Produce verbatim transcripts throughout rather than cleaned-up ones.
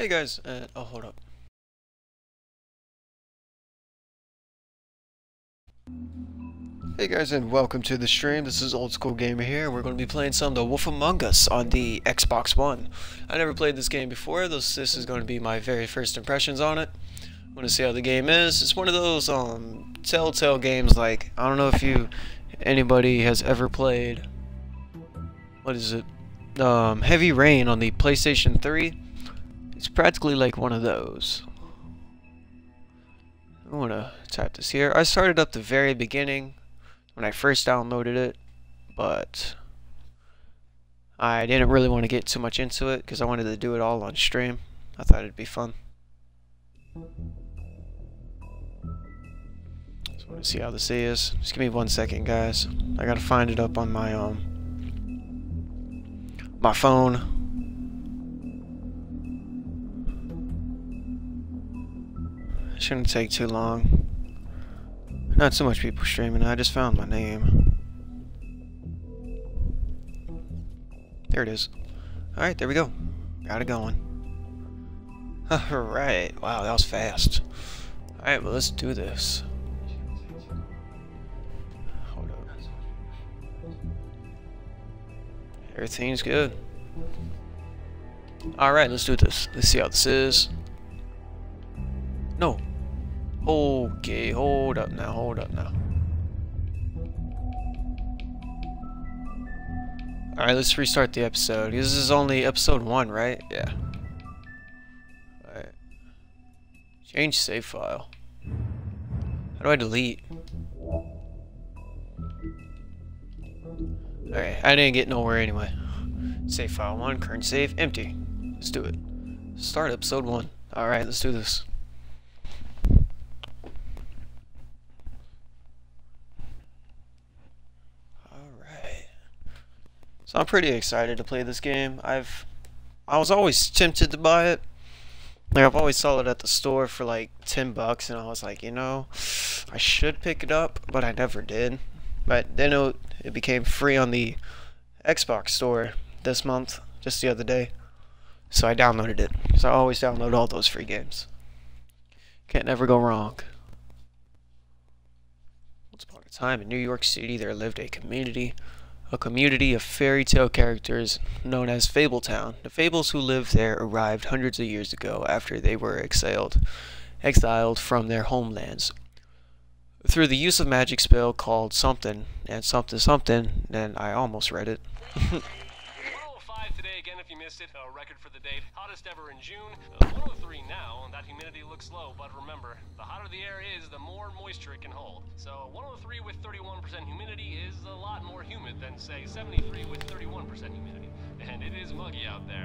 Hey guys, uh, oh hold up. Hey guys and welcome to the stream. This is Old School Gamer here. We're going to be playing some of The Wolf Among Us on the Xbox One. I never played this game before. This, this is going to be my very first impressions on it. I want to see how the game is. It's one of those um, Telltale games like, I don't know if you, anybody has ever played, what is it, um, Heavy Rain on the PlayStation three. It's practically like one of those. I want to type this here. I started up the very beginning when I first downloaded it, but I didn't really want to get too much into it because I wanted to do it all on stream. I thought it'd be fun. Just want to see how this is. Just give me one second, guys. I gotta find it up on my um my phone. Shouldn't take too long. Not so much people streaming. I just found my name. There it is. Alright, there we go. Got it going. Alright. Wow, that was fast. Alright, well, let's do this. Hold up. Everything's good. Alright, let's do this. Let's see how this is. No. Okay, hold up now, hold up now. Alright, let's restart the episode. This is only episode one, right? Yeah. Alright. Change save file. How do I delete? Alright, I didn't get nowhere anyway. Save file one, current save, empty. Let's do it. Start episode one. Alright, let's do this. So I'm pretty excited to play this game. I've, I was always tempted to buy it. Like I've always saw it at the store for like ten bucks, and I was like, you know, I should pick it up, but I never did. But then it, it became free on the Xbox store this month, just the other day. So I downloaded it. So I always download all those free games. Can't never go wrong. Once upon a time in New York City, there lived a community. A community of fairy tale characters known as Fabletown. The Fables who lived there arrived hundreds of years ago after they were exiled, exiled from their homelands. Through the use of magic spell called something and something something, and I almost read it. one oh five today again if you missed it, a record for the date. Hottest ever in June. Uh, one oh three now, and that humidity looks low, but remember, the hotter the air is, the more moisture it can hold. So one oh three with thirty-one percent humidity is a lot more humid than, say, seventy-three with thirty-one percent humidity. And it is muggy out there.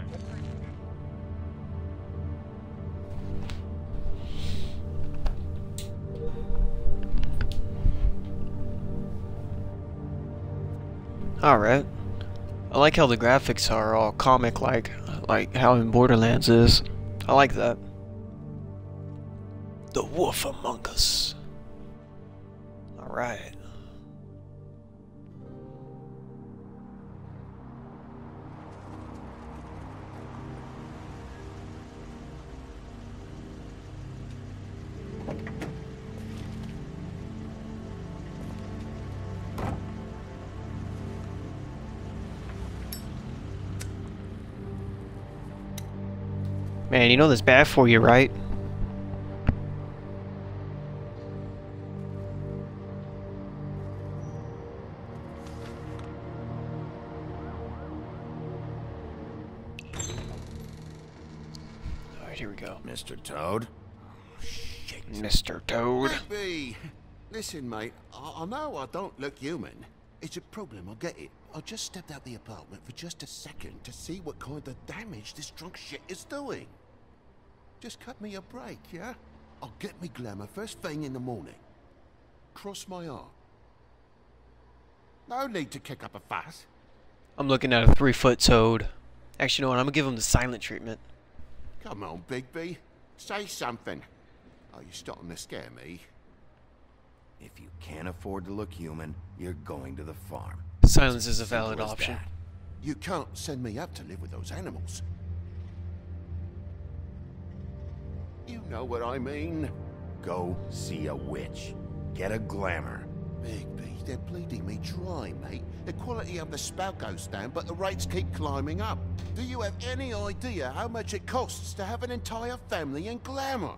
Alright. I like how the graphics are all comic-like, like how in Borderlands is. I like that. The Wolf Among Us. Alright. Man, you know this bad for you, right? Alright, here we go. Mister Toad? Mister Toad. Rigby! Listen, mate, I, I know I don't look human. It's a problem, I get it. I just stepped out the apartment for just a second to see what kind of damage this drunk shit is doing. Just cut me a break, yeah? I'll get me glamour first thing in the morning. Cross my heart. No need to kick up a fuss. I'm looking at a three-foot toad. Actually, you know what? I'm gonna give him the silent treatment. Come on, Bigby. Say something. Oh, you're starting to scare me. If you can't afford to look human, you're going to the farm. Silence is a valid Simple as option. that. You can't send me up to live with those animals. Know what I mean? Go see a witch. Get a glamour. Bigby, they're bleeding me dry, mate. The quality of the spout goes down, but the rates keep climbing up. Do you have any idea how much it costs to have an entire family in glamour?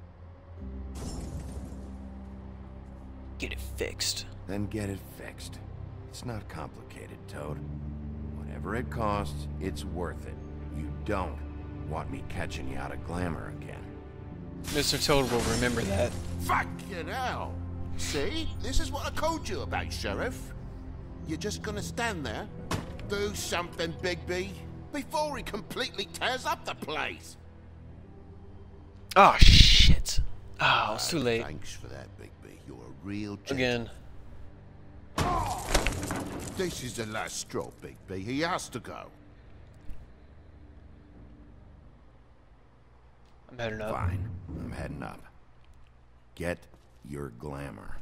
Get it fixed. Then get it fixed. It's not complicated, Toad. Whatever it costs, it's worth it. You don't want me catching you out of glamour again. Mister Toad will remember that. Fucking hell! See? This is what I told you about, Sheriff. You're just gonna stand there? Do something, Bigby, before he completely tears up the place! Oh, shit. Oh, it's too Uh, late. Thanks for that, Bigby. You're a real gent- Again. This is the last straw, Bigby. He has to go. I'm heading up. Fine. I'm heading up. Get your glamour.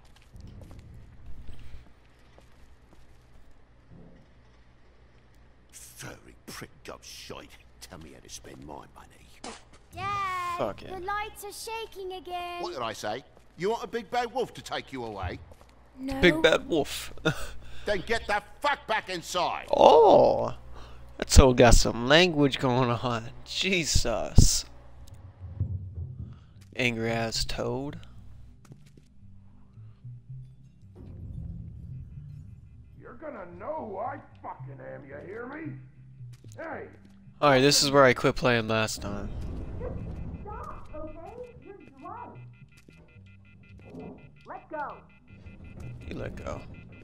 Furry pricked up shite. Tell me how to spend my money. Dad, Fuck it. the lights are shaking again. What did I say? You want a big bad wolf to take you away? No. Big bad wolf. Then get the fuck back inside! Oh, that Toad got some language going on. Jesus. Angry ass Toad. You're gonna know who I fucking am, you hear me? Hey! Alright, this is where I quit playing last time. Stop, okay? You're drunk. Let go. You let go.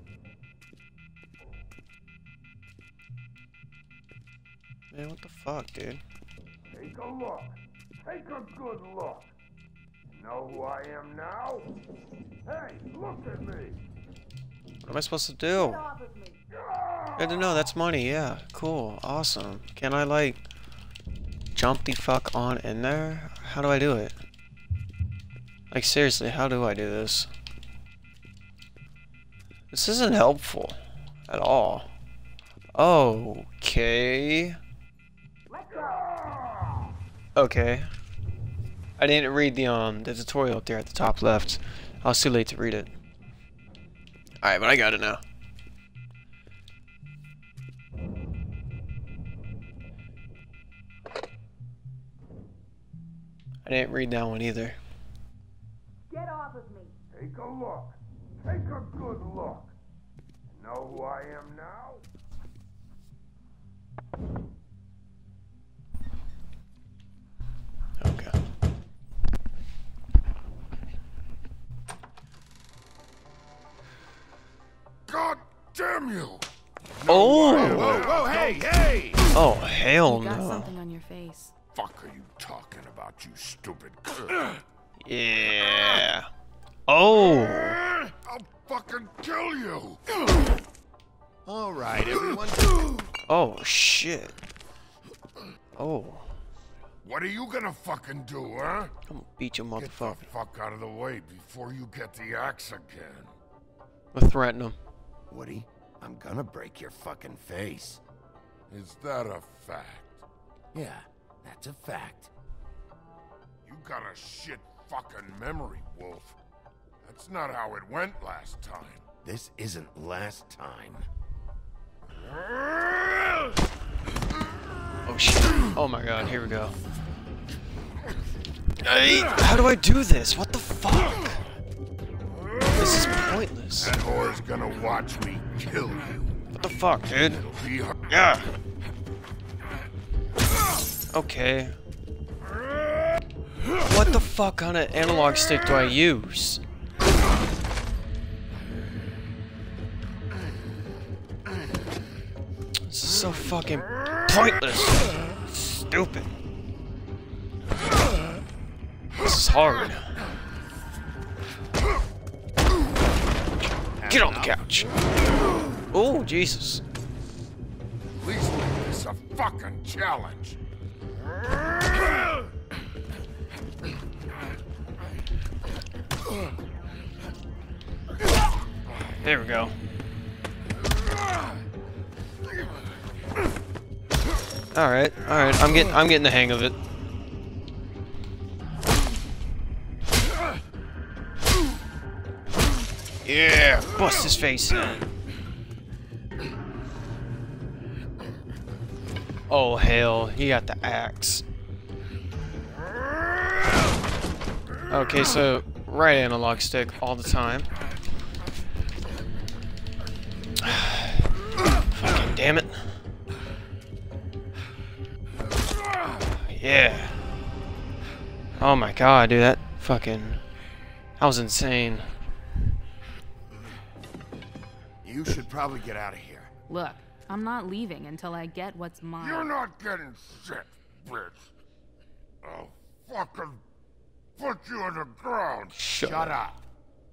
Man, what the fuck, dude? Take a look. Take a good look. Know who I am now? Hey, look at me! What am I supposed to do? Get off of me. Good to know, that's money, yeah. Cool, awesome. Can I, like, jump the fuck on in there? How do I do it? Like, seriously, how do I do this? This isn't helpful at all. Okay. Let go. Okay. I didn't read the um the tutorial up there at the top left. I was too late to read it. Alright, but I got it now. I didn't read that one either. Get off of me. Take a look. Take a good look. Know who I am now? Okay. God damn you! Oh! Whoa, whoa, hey, hey! Oh, hell You got no. something on your face. Fuck are you talking about, you stupid? Yeah. Oh! I'll fucking kill you! All right, everyone. Oh, shit. Oh. What are you gonna fucking do, huh? I'm gonna beat you, Get the motherfucker. fuck out of the way before you get the axe again. I'm gonna threaten him. Woody, I'm gonna break your fucking face. Is that a fact? Yeah, that's a fact. You got a shit fucking memory, Wolf. That's not how it went last time. This isn't last time. Oh shit. Oh my god, here we go. Hey, how do I do this? What the fuck? This is pointless. That whore's gonna watch me kill you. What the fuck, dude? It'll be her. Yeah. Okay. What the fuck kind of analog stick do I use? This is so fucking pointless. Stupid. This is hard. Get on the couch. Oh, Jesus. At least make this a fucking challenge. There we go. All right, all right. I'm getting, I'm getting the hang of it. Yeah, bust his face in. Oh hell, he got the axe. Okay, so right analog stick all the time. Fucking damn it. Yeah. Oh my god, dude, that fucking... That was insane. You should probably get out of here. Look, I'm not leaving until I get what's mine. You're not getting shit, bitch. I'll fucking put you on the ground. Shut, Shut up. up.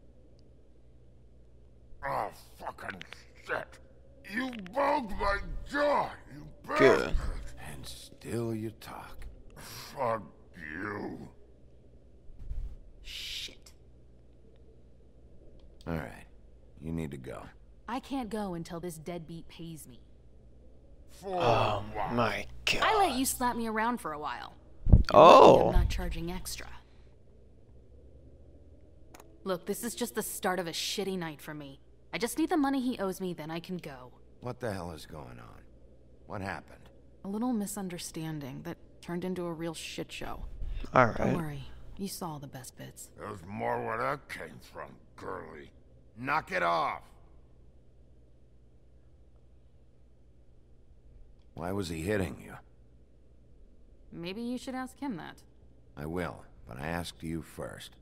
Oh, fucking shit. You bugged my jaw, you bitch. Good. And still you talk. Fuck you. Shit. All right. You need to go. I can't go until this deadbeat pays me. For Oh what? my god. I let you slap me around for a while. Oh. I'm not charging extra. Look, this is just the start of a shitty night for me. I just need the money he owes me, then I can go. What the hell is going on? What happened? A little misunderstanding that turned into a real shit show. Alright. Don't worry, you saw the best bits. There's more where that came from, girly. Knock it off. Why was he hitting you? Maybe you should ask him that. I will, but I asked you first.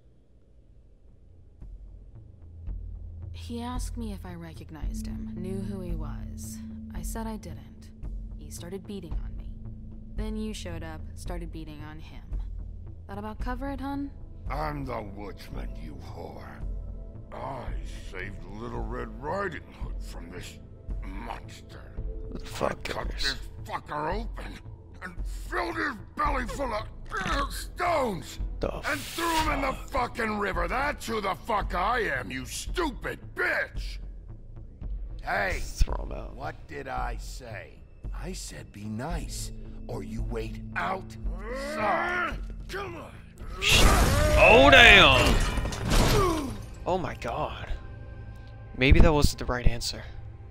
He asked me if I recognized him, knew who he was. I said I didn't. He started beating on me. Then you showed up, started beating on him. That about cover it, hun? I'm the woodsman, you whore. I saved Little Red Riding Hood from this monster. Fuck I cut cares. this fucker open and filled his belly full of uh, stones The and threw him in the fucking river. That's who the fuck I am, you stupid bitch! Hey, Throw him out. what did I say? I said be nice, or you wait outside. Come on! Oh damn! Oh my god. Maybe that wasn't the right answer.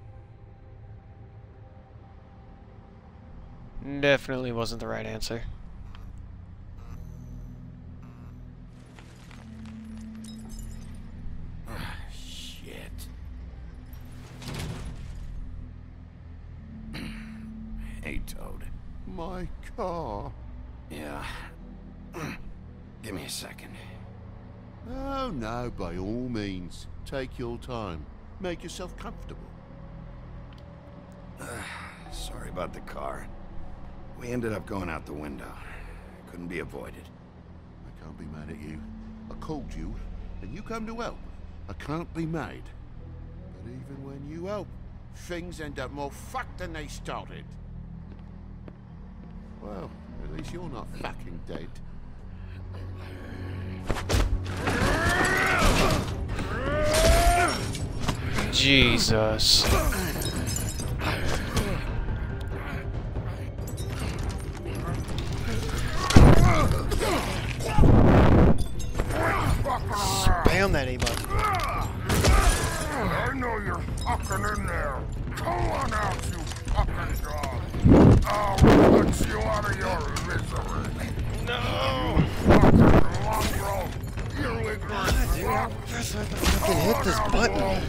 Definitely wasn't the right answer. Shit. Hey, Toad. My car. Yeah. Give me a second. Oh, no, by all means. Take your time. Make yourself comfortable. Sorry about the car. We ended up going out the window. Couldn't be avoided. I can't be mad at you. I called you, and you come to help. I can't be mad. But even when you help, things end up more fucked than they started. Well, at least you're not fucking dead. Jesus. Spam that A button. I know you're fucking in there. Come on out, you fucking dog. I'll put you out of your misery. No! Fucking mongrel. You ignorant fuck. First I have to fucking hit this button.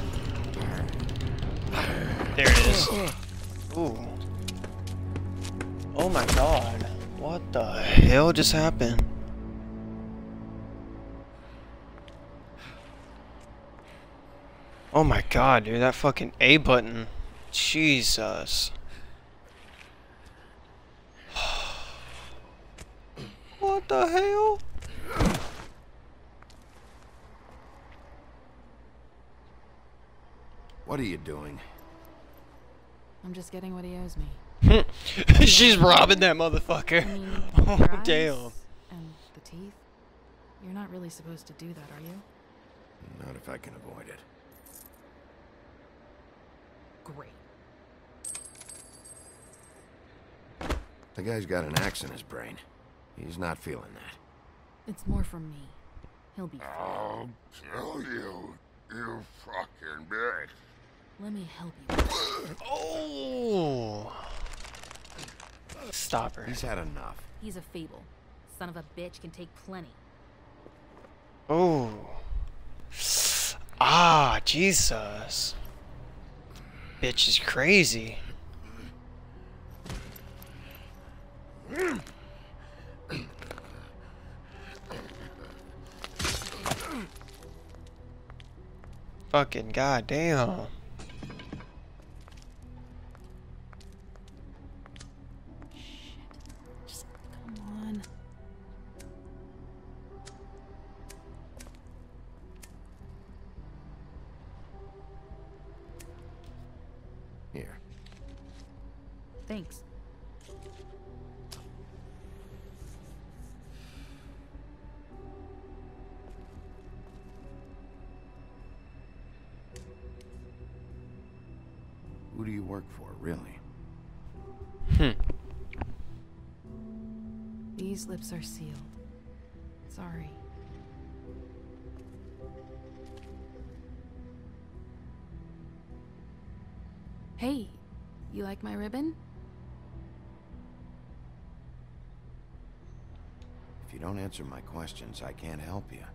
There it is. Ooh. Oh my god. What the hell just happened? Oh my god, dude, that fucking A button. Jesus. What the hell? What are you doing? I'm just getting what he owes me. She's robbing that motherfucker. I mean, Oh, your eyes damn. And the teeth? You're not really supposed to do that, are you? Not if I can avoid it. Great. The guy's got an axe in his brain. He's not feeling that. It's more from me. He'll be fine. I'll kill you. You fucking bitch. Let me help you. Oh! Stop her. He's had enough. He's a fable. Son of a bitch can take plenty. Oh. Ah, Jesus. Bitch is crazy. Fucking goddamn. Just come on. Here. Thanks. Who do you work for, really? Hmm. These lips are sealed. Sorry. Hey, you like my ribbon? If you don't answer my questions, I can't help you.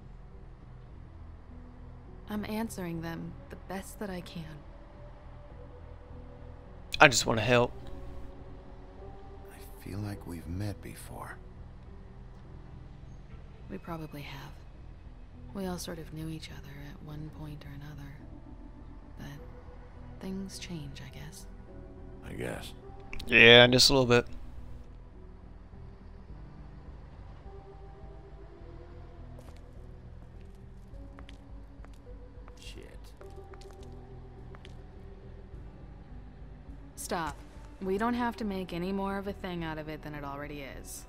I'm answering them the best that I can. I just want to help. I feel like we've met before. We probably have. We all sort of knew each other at one point or another. But things change, I guess. I guess. Yeah, just a little bit. Shit. Stop. We don't have to make any more of a thing out of it than it already is.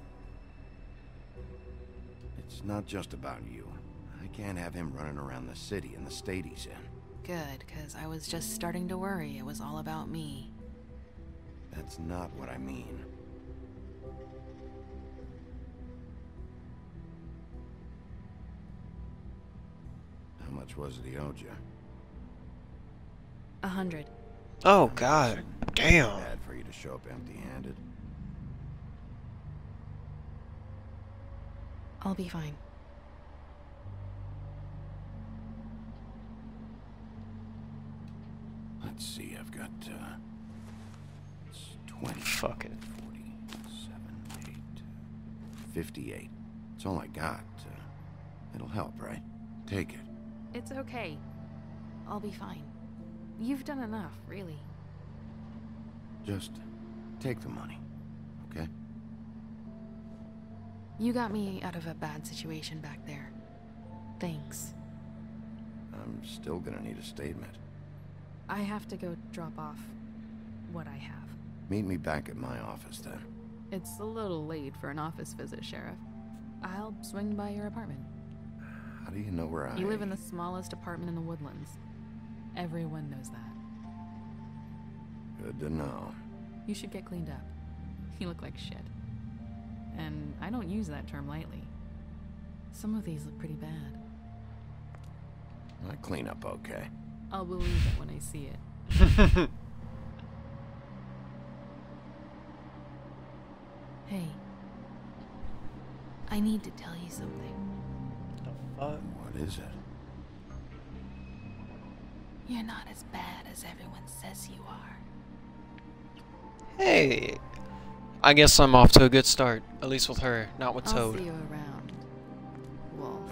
It's not just about you. I can't have him running around the city in the state he's in. Good, because I was just starting to worry it was all about me. That's not what I mean. How much was it he owed you? A hundred. Oh, God. Damn. Bad for you to show up empty-handed. I'll be fine. Let's see, I've got, uh... It's twenty, Fuck it. forty-seven, eight, fifty-eight. It's all I got. Uh, it'll help, right? Take it. It's okay. I'll be fine. You've done enough, really. Just take the money, okay? You got me out of a bad situation back there. Thanks. I'm still gonna need a statement. I have to go drop off what I have. Meet me back at my office, then. It's a little late for an office visit, Sheriff. I'll swing by your apartment. How do you know where I... You live in the smallest apartment in the Woodlands. Everyone knows that. Good to know. You should get cleaned up. You look like shit. And I don't use that term lightly. Some of these look pretty bad. I clean up okay. I'll believe it when I see it. Hey. I need to tell you something. The fuck? What is it? You're not as bad as everyone says you are. Hey. I guess I'm off to a good start. At least with her, not with I'll Toad. see you around, Wolf.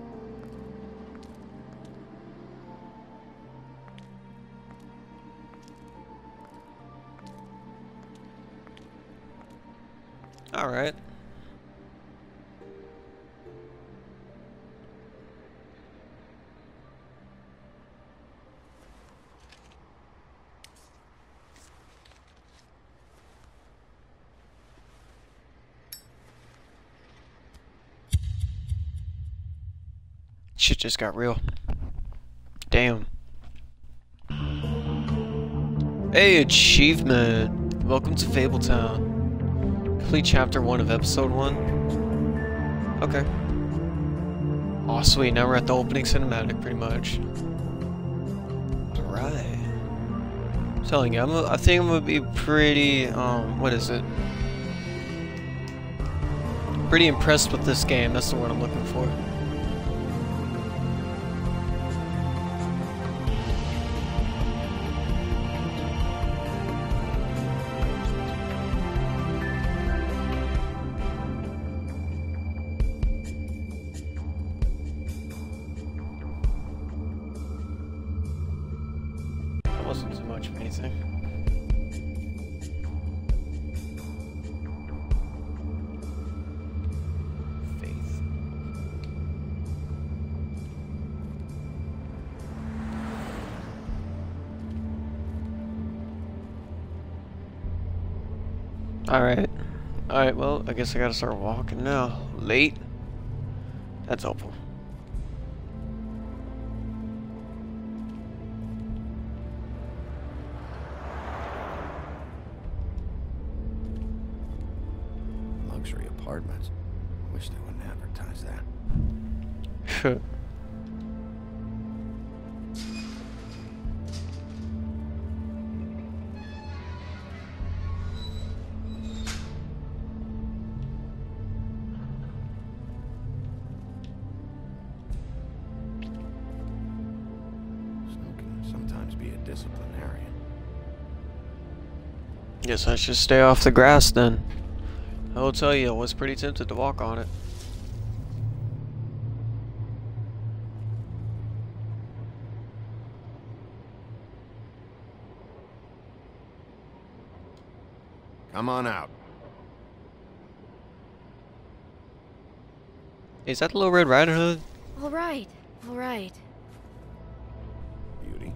Alright. Shit just got real. Damn. Hey, achievement! Welcome to Fabletown. Complete chapter one of episode one. Okay. Oh, sweet. Now we're at the opening cinematic, pretty much. Alright. I'm telling you, I'm a, I think I'm gonna be pretty, um, what is it? Pretty impressed with this game. That's the word I'm looking for. That wasn't too much of anything. Alright. Alright, well, I guess I gotta start walking now. Late? That's helpful. Luxury apartments. Wish they wouldn't advertise that. Shit. Sometimes be a disciplinarian. Guess I should stay off the grass then. I will tell you, I was pretty tempted to walk on it. Come on out. Is that the Little Red Riding Hood? All right, all right. Beauty.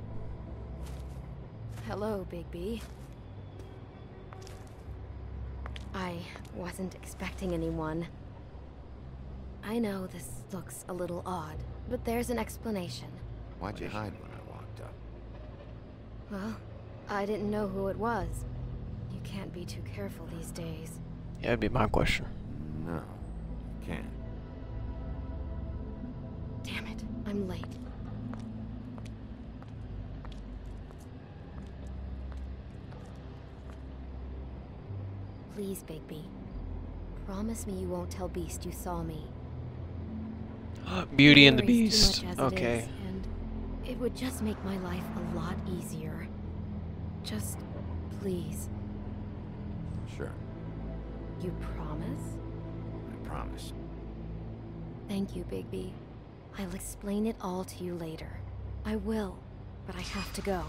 Hello, Bigby. I wasn't expecting anyone. I know this looks a little odd, but there's an explanation. Why'd you hide when I walked up? Well, I didn't know who it was. You can't be too careful these days. Yeah, that'd be my question. No, can't. Damn it, I'm late. Please, Bigby. Promise me you won't tell Beast you saw me. Beauty and the Worries too Beast. much as it Okay. is, and it would just make my life a lot easier. Just, please. Sure, You promise? I promise. Thank you, Bigby. I'll explain it all to you later. I will, but I have to go.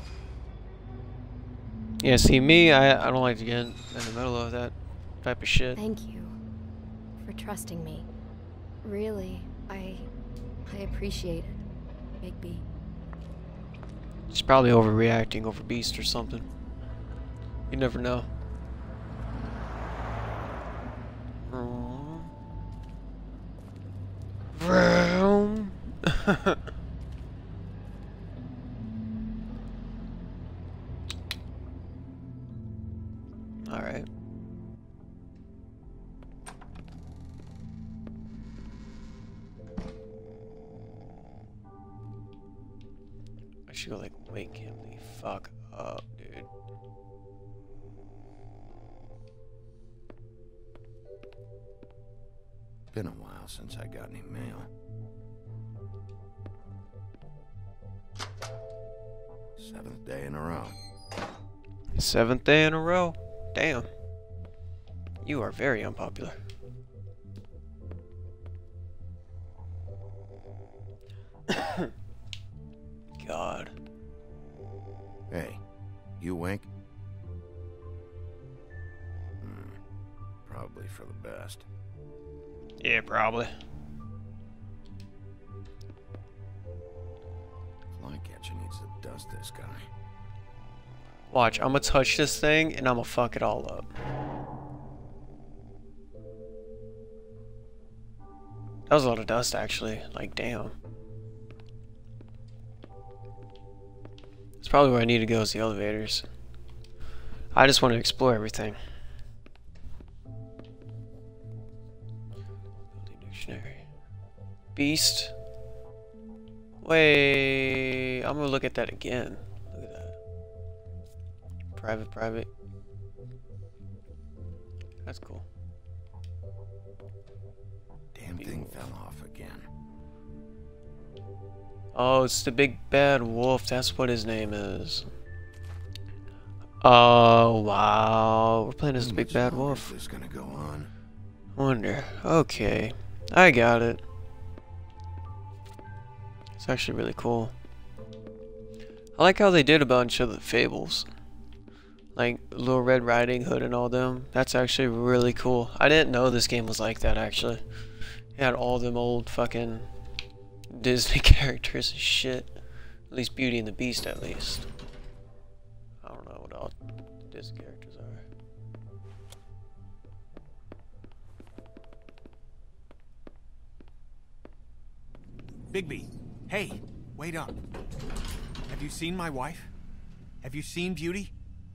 Yeah, see me, I, I don't like to get in the middle of that type of shit. Thank you for trusting me. Really, I I appreciate it, Bigby. She's probably overreacting over Beast or something. You never know. Vroom. All right. I should go like wake him the fuck up, dude. Been a while since I got any mail. Seventh day in a row. Seventh day in a row. Damn. You are very unpopular. God. Hey, you wink? Hmm. Probably for the best. Yeah, probably. Flycatcher needs to dust this guy. Watch, I'm gonna touch this thing and I'm gonna fuck it all up. That was a lot of dust, actually. Like, damn. That's probably where I need to go is the elevators. I just want to explore everything. Building dictionary. Beast. Wait, I'm gonna look at that again. Look at that. Private, private. That's cool. Damn thing fell off again. Oh, it's the big bad wolf. That's what his name is. Oh, wow. We're playing as the big bad wolf. Is this gonna go on? Wonder. Okay. I got it. It's actually really cool. I like how they did a bunch of the fables. Like Little Red Riding Hood and all them. That's actually really cool. I didn't know this game was like that actually. It had all them old fucking Disney characters and shit. At least Beauty and the Beast at least. I don't know what all Disney characters are. Bigby, hey, wait up. Have you seen my wife? Have you seen Beauty?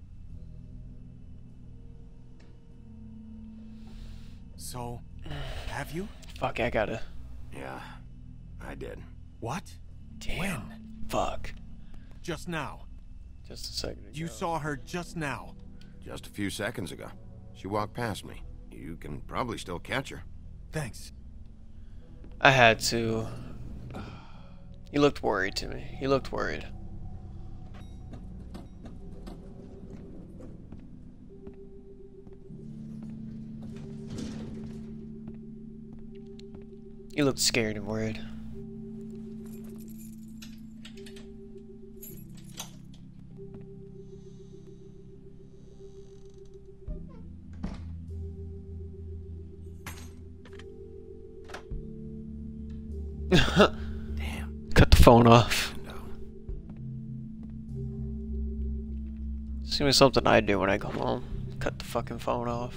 So, have you? Fuck, I gotta. Yeah, I did. What? Damn. When? Fuck. Just now. Just a second ago. You saw her just now. Just a few seconds ago. She walked past me. You can probably still catch her. Thanks. I had to. He looked worried to me. He looked worried. He looked scared and worried. Damn. Cut the phone off. Seems like something I do when I go home. Cut the fucking phone off.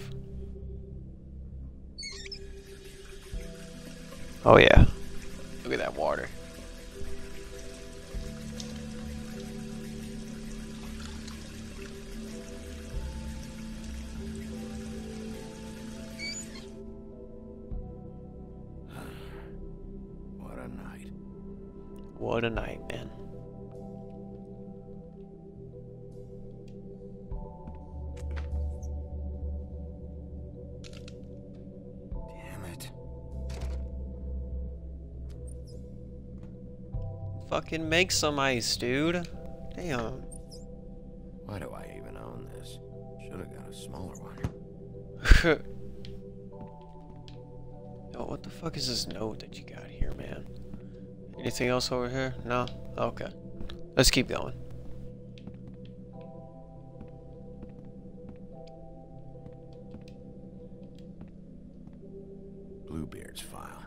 Oh yeah. Look at that water. What a night. What a night, man. Damn it. Fucking make some ice, dude. Damn. Why do I even own this? Should have got a smaller one. Yo, what the fuck is this note that you got here, man? Anything else over here? No? Okay. Let's keep going. Bluebeard's file.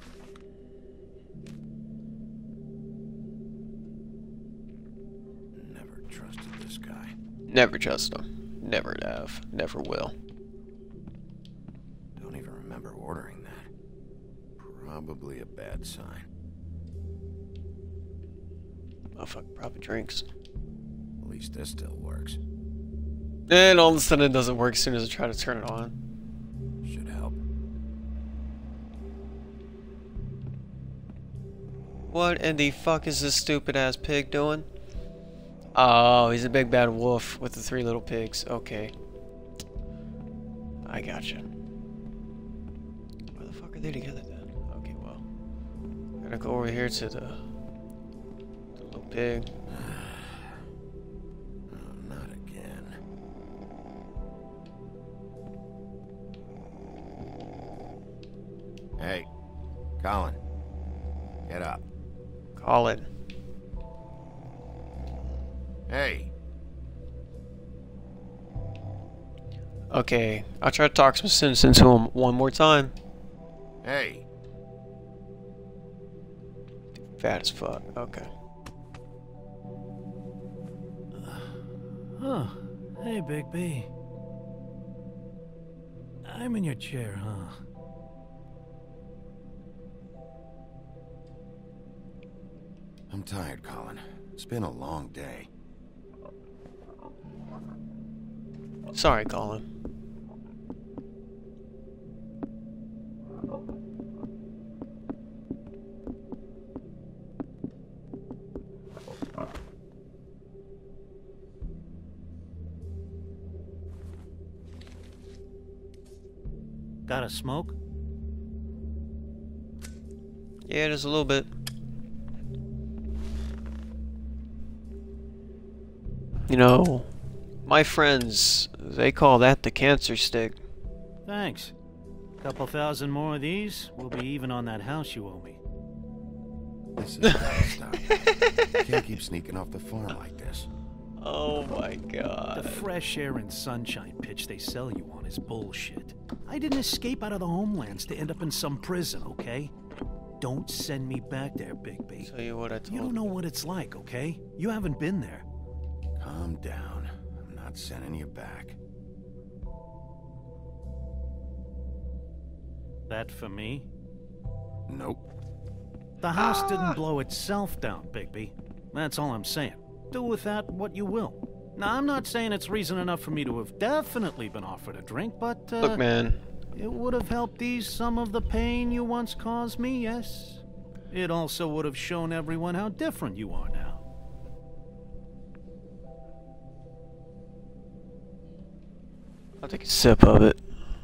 Never trusted this guy. Never trust him. Never have. Never will. Don't even remember ordering that. Probably a bad sign. Motherfucker probably drinks. At least this still works. And all of a sudden it doesn't work as soon as I try to turn it on. Should help. What in the fuck is this stupid ass pig doing? Oh, he's a big bad wolf with the three little pigs. Okay. I gotcha. Where the fuck are they together then? Okay, well. Gotta go over here to the, the little pig. Oh, not again. Hey, Colin. Get up. Colin. Hey. Okay, I'll try to talk some sense into him one more time. Hey. Fat as fuck. Okay. Huh. Hey, Big B. I'm in your chair, huh? I'm tired, Colin. It's been a long day. Sorry, Colin. Got a smoke? Yeah, just a little bit. You know, my friends, they call that the cancer stick. Thanks. Couple thousand more of these, we'll be even on that house you owe me. This is bad stuff. Can't keep sneaking off the farm like this. Oh my god. The fresh air and sunshine pitch they sell you on is bullshit. I didn't escape out of the homelands to end up in some prison, okay? Don't send me back there, Bigby. Tell you what I told You don't know what it's like, okay? You haven't been there. Calm down. I'm not sending you back. That for me? Nope. The house didn't blow itself down, Bigby. That's all I'm saying. Do with that what you will. Now, I'm not saying it's reason enough for me to have definitely been offered a drink, but, uh... Look, man. It would have helped ease some of the pain you once caused me, yes. It also would have shown everyone how different you are now. I'll take a sip of it.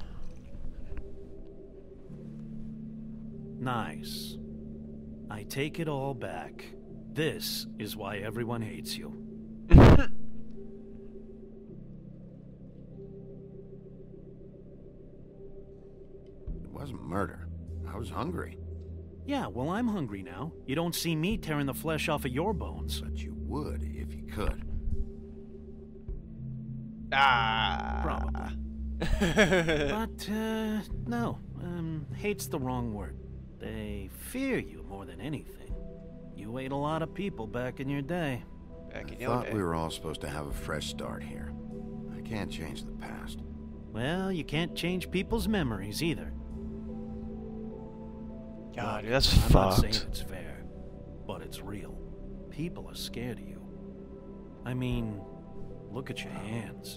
Nice. I take it all back. This is why everyone hates you. It wasn't murder. I was hungry. Yeah, well, I'm hungry now. You don't see me tearing the flesh off of your bones. But you would if you could. Ah. Probably. But, uh, no. Um, hate's the wrong word. They fear you more than anything. You ate a lot of people back in your day. Back in I your thought day. we were all supposed to have a fresh start here. I can't change the past. Well, you can't change people's memories either. God, dude, that's I'm not saying fucked. it's fair, but it's real. People are scared of you. I mean, look at your hands.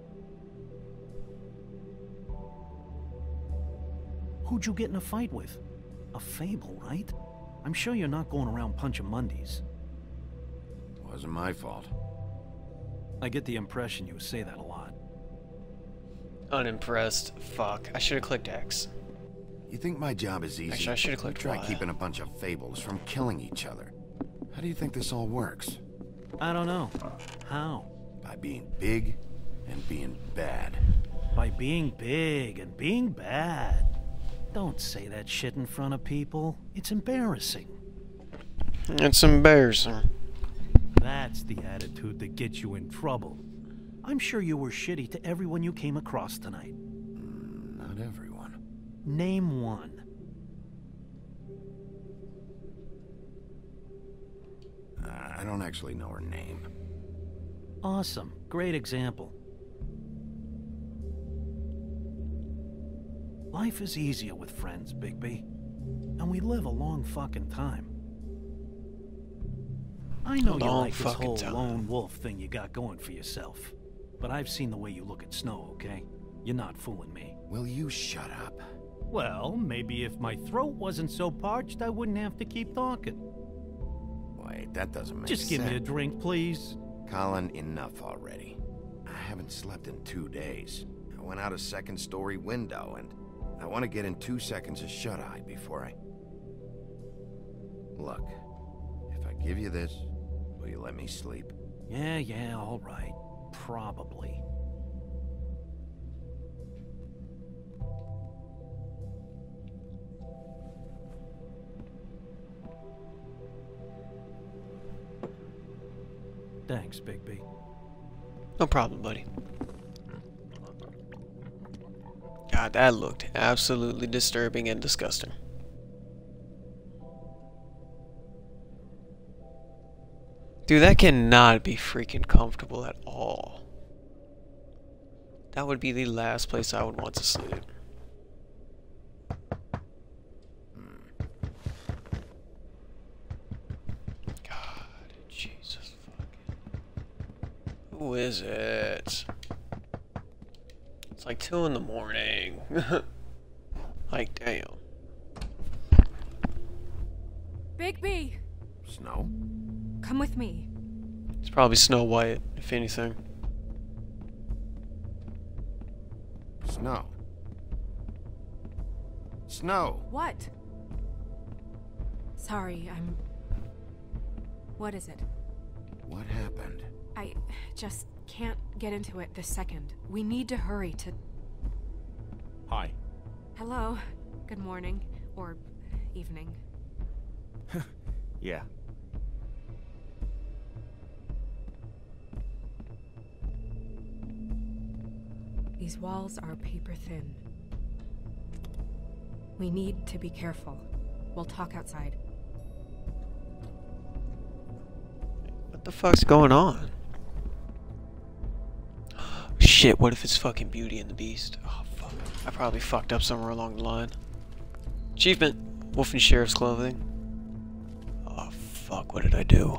Who'd you get in a fight with? A Fable, right? I'm sure you're not going around punching Mondays. Wasn't my fault. I get the impression you say that a lot. Unimpressed. Fuck. I should have clicked X. You think my job is easy? Actually, I should have clicked Try Y. keeping a bunch of fables from killing each other. How do you think this all works? I don't know. How? By being big and being bad. By being big and being bad. Don't say that shit in front of people. It's embarrassing. It's embarrassing. That's the attitude that gets you in trouble. I'm sure you were shitty to everyone you came across tonight. Mm, not everyone. Name one. Uh, I don't actually know her name. Awesome. Great example. Life is easier with friends, Bigby. And we live a long fucking time. I know you Long like this fucking whole time. lone wolf thing you got going for yourself. But I've seen the way you look at Snow, okay? You're not fooling me. Will you shut up? Well, maybe if my throat wasn't so parched, I wouldn't have to keep talking. Wait, that doesn't make Just sense. give me a drink, please. Colin, enough already. I haven't slept in two days. I went out a second story window and I want to get in two seconds of shut-eye before I... Look, if I give you this, will you let me sleep? Yeah, yeah, all right. Probably. Thanks, Bigby. No problem, buddy. God, that looked absolutely disturbing and disgusting. Dude, that cannot be freaking comfortable at all. That would be the last place I would want to sleep. God, Jesus fucking. Who is it? It's like two in the morning. Like, damn. Bigby! Snow? Come with me. It's probably Snow White, if anything. Snow. Snow! What? Sorry, I'm... What is it? What happened? I just can't get into it this second. We need to hurry to... Hi. Hello. Good morning. Or evening. Yeah. These walls are paper thin. We need to be careful. We'll talk outside. What the fuck's going on? Shit, what if it's fucking Beauty and the Beast? Oh, fuck. I probably fucked up somewhere along the line. Achievement. Wolf in Sheriff's clothing. Oh, fuck, what did I do?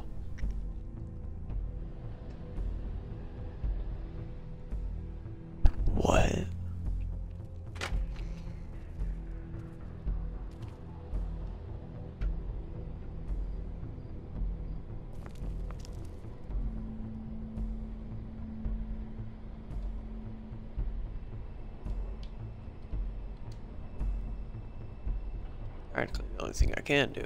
What? Practically the only thing I can do.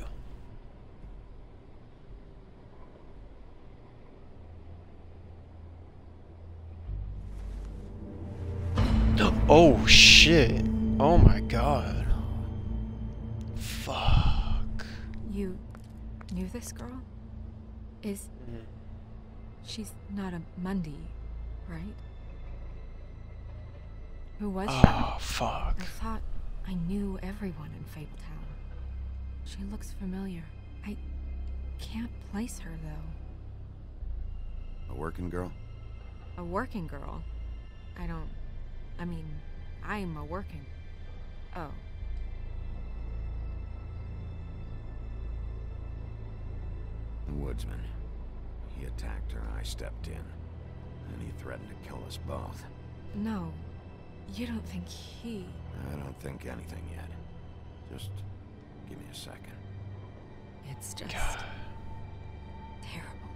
Oh shit. Oh my god. Fuck. You knew this girl? Is... Mm. She's not a Mundy, right? Who was she? Oh, fuck. I thought I knew everyone in Fabletown. She looks familiar. I can't place her, though. A working girl? A working girl? I don't... I mean, I'm a working... Oh. The woodsman. He attacked her, I stepped in. And he threatened to kill us both. No. You don't think he... I don't think anything yet. Just give me a second. It's just... God. terrible.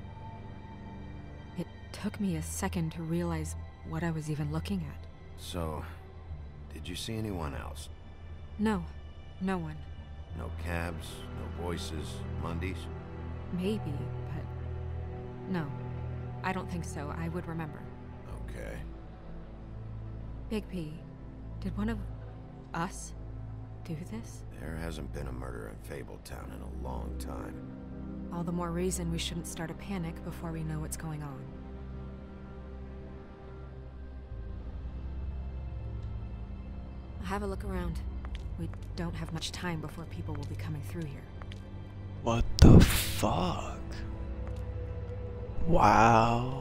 It took me a second to realize what I was even looking at. So, did you see anyone else? No. No one. No cabs, no voices, Mundies? Maybe, but... No. I don't think so. I would remember. Okay. Big P, did one of... us do this? There hasn't been a murder in Fabletown in a long time. All the more reason we shouldn't start a panic before we know what's going on. I'll have a look around. We don't have much time before people will be coming through here. What the fuck? Wow.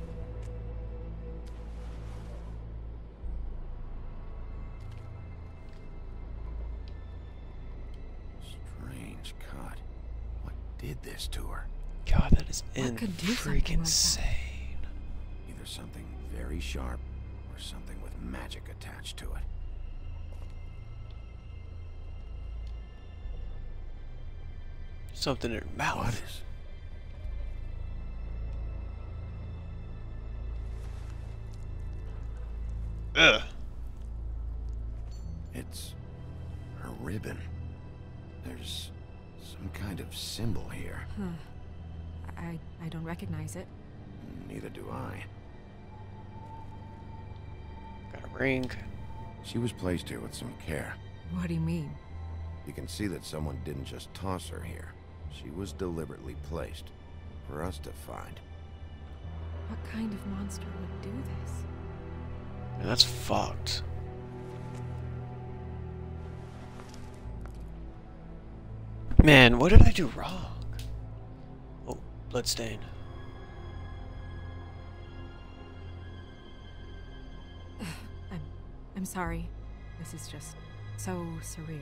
Strange cut. What did this to her? God, that is What in could do something freaking like that? insane. Either something very sharp, or something with magic attached to it. Something in her mouth. What is... Ugh. It's her ribbon. There's some kind of symbol here. Huh. I... I don't recognize it. Neither do I. Got a ring. She was placed here with some care. What do you mean? You can see that someone didn't just toss her here. She was deliberately placed. For us to find. What kind of monster would do this? Man, that's fucked. Man, what did I do wrong? Oh, bloodstain. I'm... I'm sorry. This is just so surreal.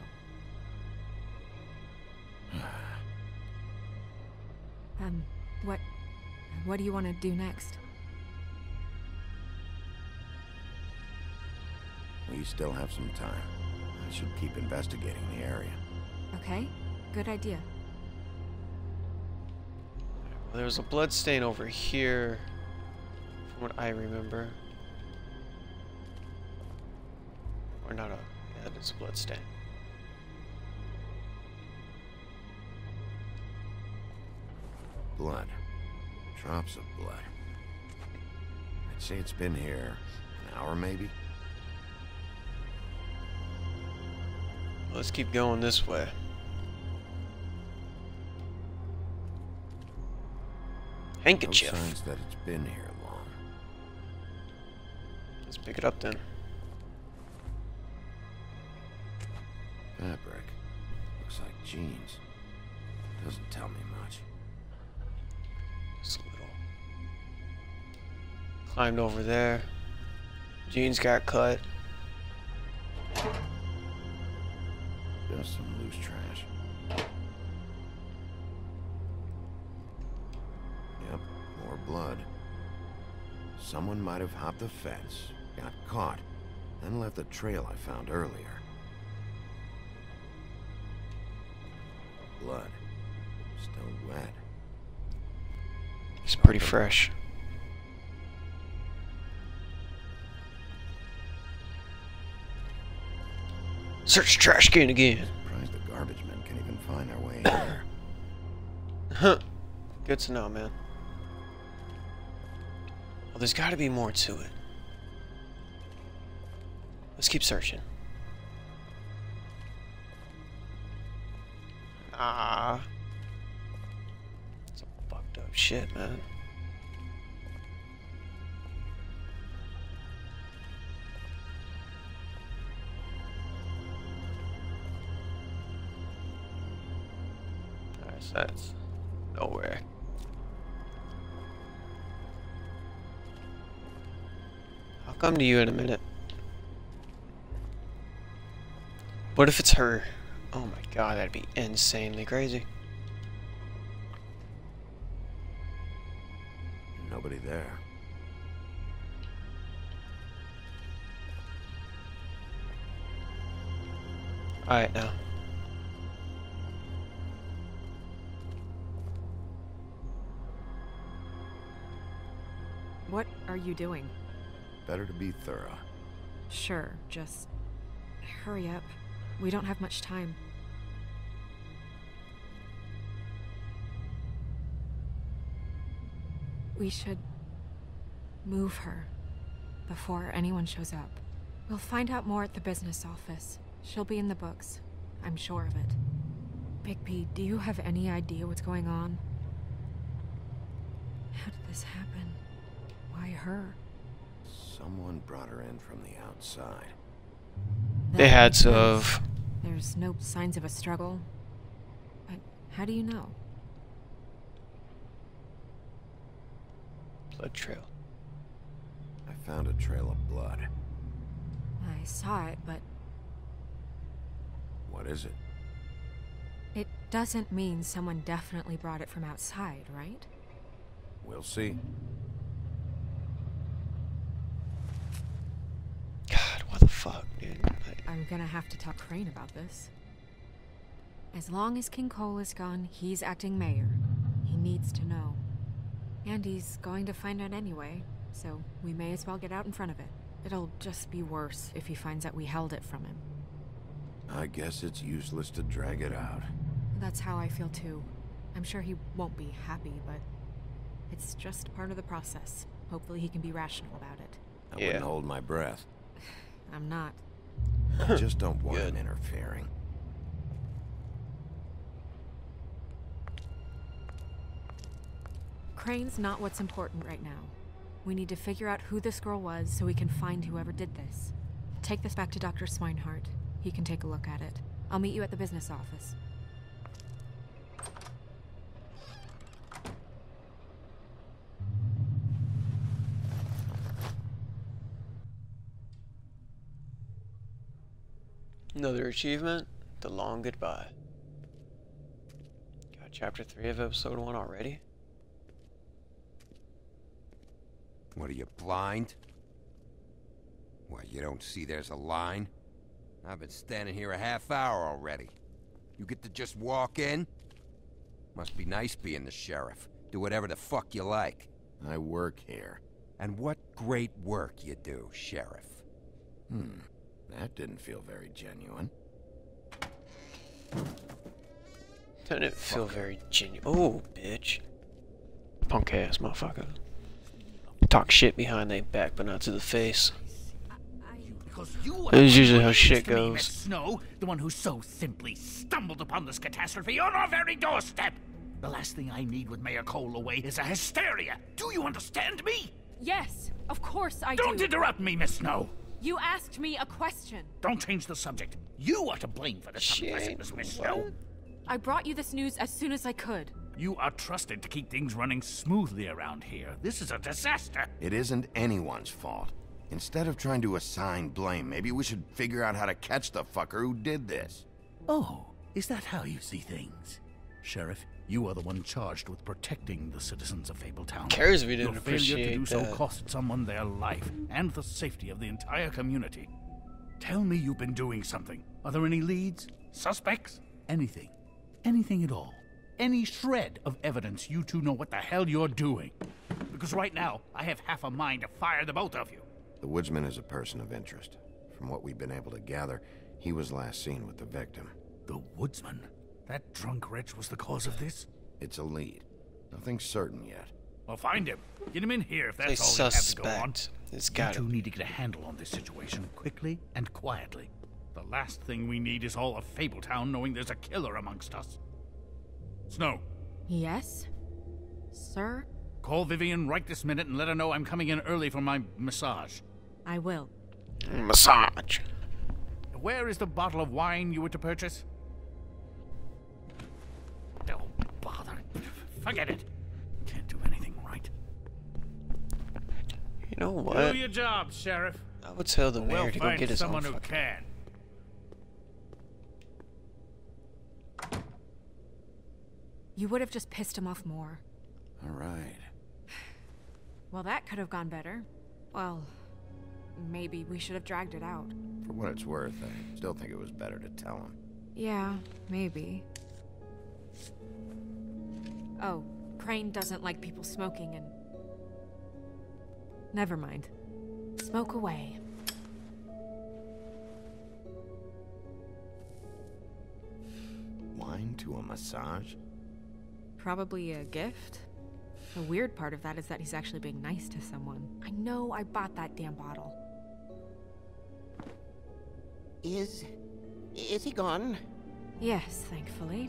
um, what... What do you want to do next? We still have some time. I should keep investigating the area. Okay, good idea. Well, there was a blood stain over here, from what I remember. Or not a... yeah, it's a blood stain. Blood. Drops of blood. I'd say it's been here an hour, maybe? Let's keep going this way. Handkerchief. No signs that it's been here long. Let's pick it up then. Fabric. Looks like jeans. Doesn't tell me much. Just a little. Climbed over there. Jeans got cut. Just some loose trash. Yep, more blood. Someone might have hopped the fence, got caught, then left the trail I found earlier. Blood. Still wet. It's pretty fresh. Search trash can again. Surprised the garbage men can even find their way here. Huh. Good to know, man. Well, there's got to be more to it. Let's keep searching. Ah. Some fucked up shit, man. Alright, so that's nowhere. I'll come to you in a minute. What if it's her? Oh my god, that'd be insanely crazy. Nobody there. Alright, now. What are you doing? Better to be thorough. Sure, just hurry up. We don't have much time. We should move her before anyone shows up. We'll find out more at the business office. She'll be in the books. I'm sure of it. Bigby, do you have any idea what's going on? How did this happen? Why her? Someone brought her in from the outside. They had to have. There's no signs of a struggle. But how do you know? Blood trail. I found a trail of blood. I saw it, but What is it? it doesn't mean someone definitely brought it from outside, right? We'll see. God, what the fuck, dude? Like, I'm gonna have to talk Crane about this. As long as King Cole is gone, he's acting mayor. He needs to know. And he's going to find out anyway, so we may as well get out in front of it. It'll just be worse if he finds out we held it from him. I guess it's useless to drag it out. That's how I feel too. I'm sure he won't be happy, but it's just part of the process. Hopefully he can be rational about it. I Yeah. wouldn't hold my breath. I'm not. I just don't want Good. him interfering. Crane's not what's important right now. We need to figure out who this girl was so we can find whoever did this. Take this back to Doctor Swinehart. He can take a look at it. I'll meet you at the business office. Another achievement, the long goodbye. Got chapter three of episode one already? What are you, blind? What, you don't see there's a line? I've been standing here a half hour already. You get to just walk in? Must be nice being the sheriff. Do whatever the fuck you like. I work here. And what great work you do, Sheriff. Hmm. That didn't feel very genuine. Didn't feel very genuine. Oh, bitch. Punk ass motherfucker. Talk shit behind their back, but not to the face. This is usually how shit goes. Snow, the one who so simply stumbled upon this catastrophe on our very doorstep. The last thing I need with Mayor Cole away is a hysteria. Do you understand me? Yes, of course I Don't do. interrupt me, Miss Snow. You asked me a question. Don't change the subject. You are to blame for this unpleasantness, Miss Snow. I brought you this news as soon as I could. You are trusted to keep things running smoothly around here. This is a disaster. It isn't anyone's fault. Instead of trying to assign blame, maybe we should figure out how to catch the fucker who did this. Oh, is that how you see things? Sheriff, you are the one charged with protecting the citizens of Fabletown. Cares if we didn't Your failure appreciate to do so that. cost someone their life and the safety of the entire community. Tell me you've been doing something. Are there any leads? Suspects? Anything. Anything at all. Any shred of evidence you two know what the hell you're doing. Because right now, I have half a mind to fire the both of you. The woodsman is a person of interest. From what we've been able to gather, he was last seen with the victim. The woodsman? That drunk wretch was the cause of this? It's a lead. Nothing certain yet. Well, find him. Get him in here if that's Say all you have to go on. suspect. It's You gotta two need to get a handle on this situation quickly and quietly. The last thing we need is all of Fabletown knowing there's a killer amongst us. Snow, Yes? Sir? call Vivian right this minute and let her know I'm coming in early for my massage. I will. massage. Where is the bottle of wine you were to purchase? Oh, bother. Forget it. Can't do anything right. You know what? Do your job, Sheriff. I would tell the mayor We'll to go find get his own someone who fucking... can. You would have just pissed him off more. All right. Well, that could have gone better. Well, maybe we should have dragged it out. For what it's worth, I still think it was better to tell him. Yeah, maybe. Oh, Crane doesn't like people smoking and... Never mind. Smoke away. Wine to a massage? Probably a gift. The weird part of that is that he's actually being nice to someone. I know I bought that damn bottle. Is... is he gone? Yes, thankfully.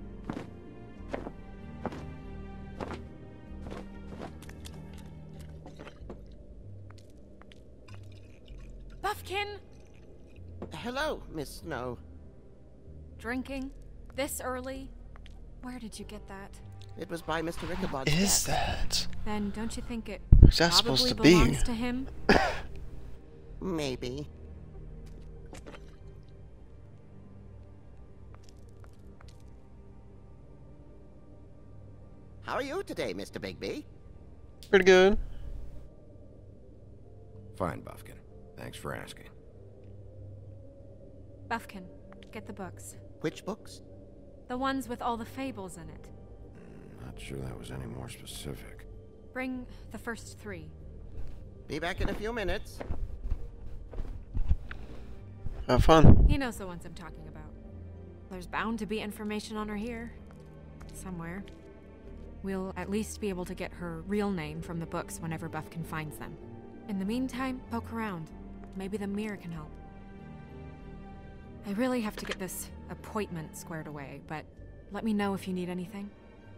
Buffkin! Hello, Miss Snow. Drinking? This early? Where did you get that? It was by Mister Ichabod's Is desk. that? Then don't you think it Who's that probably supposed to be? belongs to him? Maybe. How are you today, Mister Bigby? Pretty good. Fine, Buffkin. Thanks for asking. Buffkin, get the books. Which books? The ones with all the fables in it. Not sure that was any more specific. Bring the first three. Be back in a few minutes. Have fun. He knows the ones I'm talking about. There's bound to be information on her here. Somewhere. We'll at least be able to get her real name from the books whenever Buffkin finds them. In the meantime, poke around. Maybe the mirror can help. I really have to get this appointment squared away, but let me know if you need anything.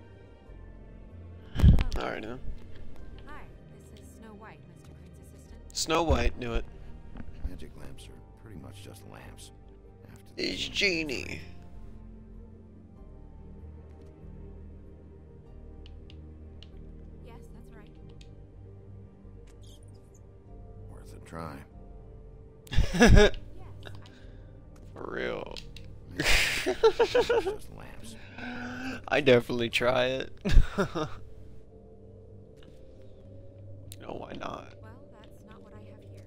Alright then. Hi, this is Snow White, Mister Crane's assistant. Snow White, knew it. Magic lamps are pretty much just lamps. After It's Genie. Yes, that's right. worth a try. For real. Just lamps. I definitely try it. No, why not? Well, that's not what I have here.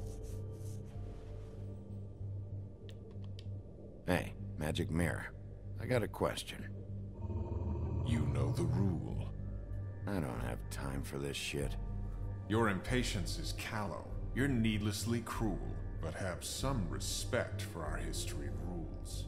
Hey, magic mirror. I got a question. You know the rule. I don't have time for this shit. Your impatience is callow. You're needlessly cruel, but have some respect for our history and rules.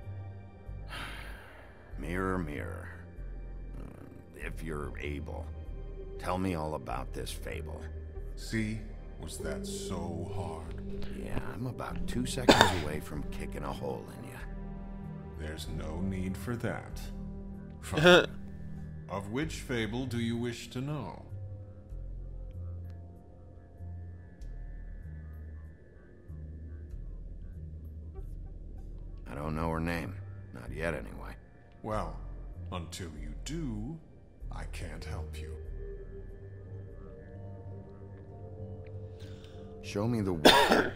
Mirror, mirror. Uh, if you're able, tell me all about this fable. See? Was that so hard? Yeah, I'm about two seconds away from kicking a hole in you. There's no need for that. Fine. Of which fable do you wish to know? I don't know her name. Not yet, anyway. Well, until you do, I can't help you. Show me the way.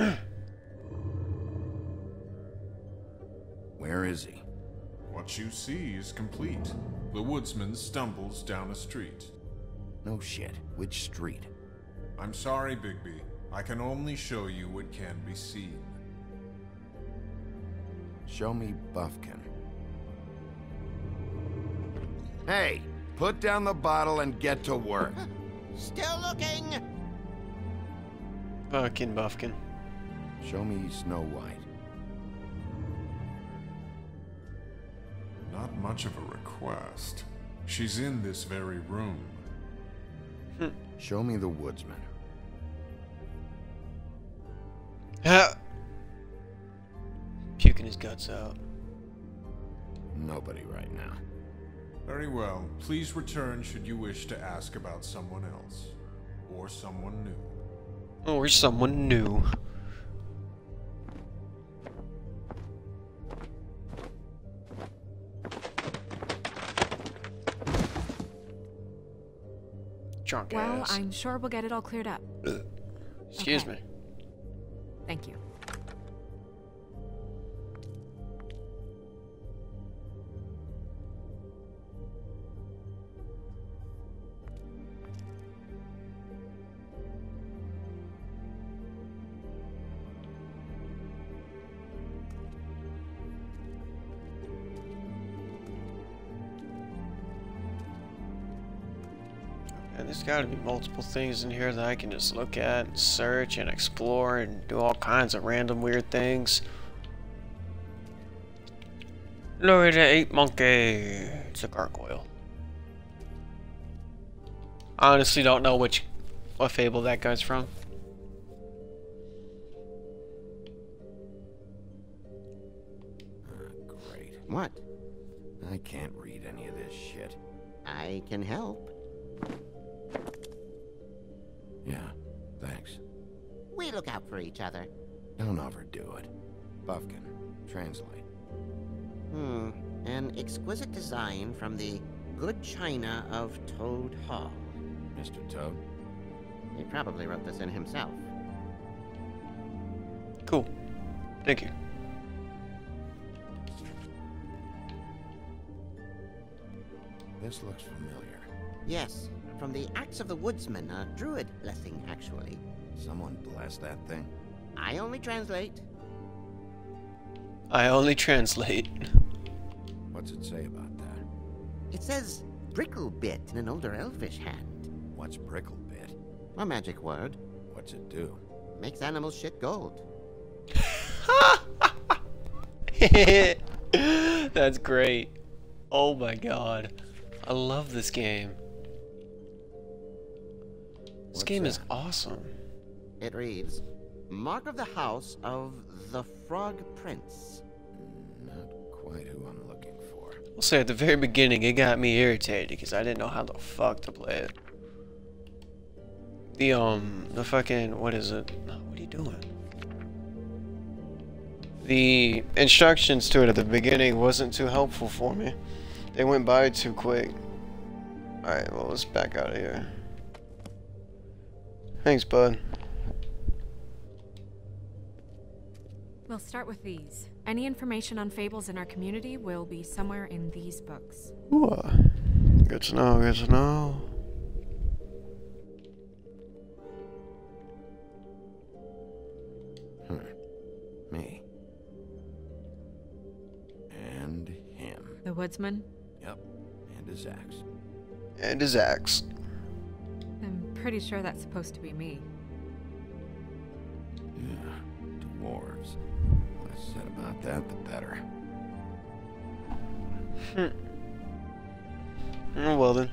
Where is he? What you see is complete. The woodsman stumbles down a street. No shit. Which street? I'm sorry, Bigby. I can only show you what can be seen. Show me Buffkin. Hey! Put down the bottle and get to work. Still looking! Fucking Buffkin. Show me Snow White. Not much of a request. She's in this very room. Show me the woodsman. Puking his guts out. Nobody right now. Very well. Please return should you wish to ask about someone else. Or someone new. Or someone new. Drunk Well, ass. I'm sure we'll get it all cleared up. Excuse Okay. me. Thank you. And there's got to be multiple things in here that I can just look at and search and explore and do all kinds of random weird things. Louis the Eight Monkey. It's a gargoyle. I honestly don't know which what fable that guy's from. Great. What? I can't read any of this shit. I can help. Yeah, thanks. We look out for each other. Don't overdo it. Buffkin, translate. Hmm. An exquisite design from the good china of Toad Hall. Mister Toad? He probably wrote this in himself. Cool. Thank you. This looks familiar. Yes, from the Acts of the Woodsman, a druid blessing, actually. Someone bless that thing. I only translate. I only translate. What's it say about that? It says Bricklebit in an older elfish hand. What's Bricklebit? A magic word. What's it do? Makes animals shit gold. That's great. Oh my god. I love this game. This What's game that? is awesome. It reads, Mark of the House of the Frog Prince. Not quite who I'm looking for. I'll say at the very beginning it got me irritated because I didn't know how the fuck to play it. The um the fucking what is it? What are you doing? The instructions to it at the beginning wasn't too helpful for me. They went by too quick. Alright, well let's back out of here. Thanks, bud. We'll start with these. Any information on fables in our community will be somewhere in these books. Ooh, uh, good to know, good to know. Hmm. Me. And The woodsman? Yep, and his axe. And his axe. I'm pretty sure that's supposed to be me. Yeah, dwarves. Less said about that, the better. Hmm. Oh, well then.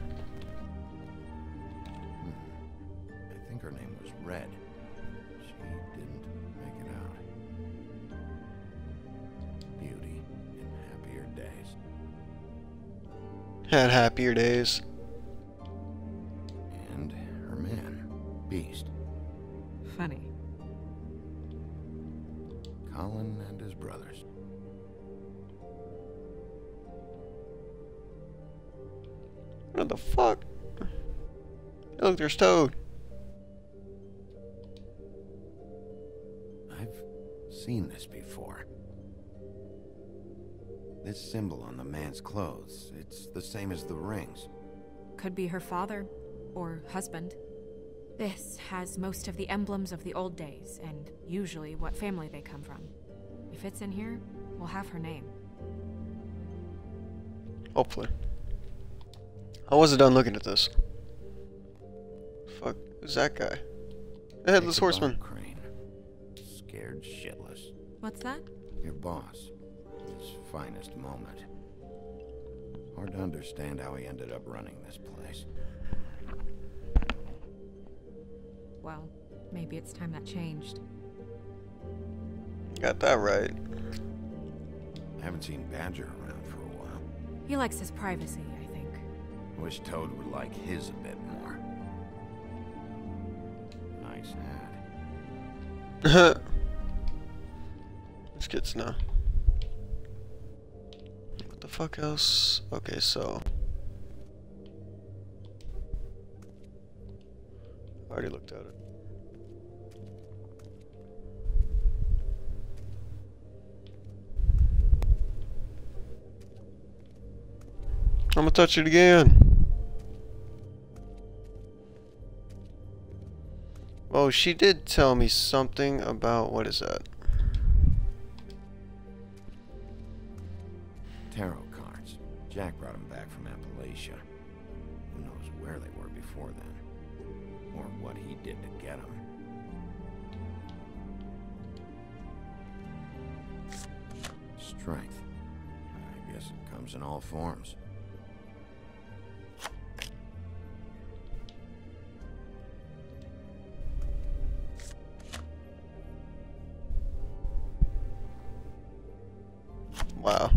Hmm. I think her name was Red. She didn't make it out. Beauty in happier days. Had happier days. And her man, Beast. Funny. Colin and his brothers. What the fuck? Look, there's Toad. I've seen this before. This symbol on the man's clothes, it's the same as the rings. Could be her father or husband. This has most of the emblems of the old days, and usually what family they come from. If it's in here, we'll have her name. Hopefully. I wasn't done looking at this. Fuck, who's that guy? The Headless Horseman. Crane. Scared shitless. What's that? Your boss. His finest moment. Hard to understand how he ended up running this place. Well, maybe it's time that changed. Got that right. I haven't seen Badger around for a while. He likes his privacy, I think. Wish Toad would like his a bit more. Nice hat. Let's get now. What the fuck else? Okay, so I already looked at it. I'm gonna touch it again. Oh, she did tell me something about, what is that? Tarot cards. Jack brought them back from Appalachia. Who knows where they were before then. Or what he did to get them. Strength. I guess it comes in all forms. Wow.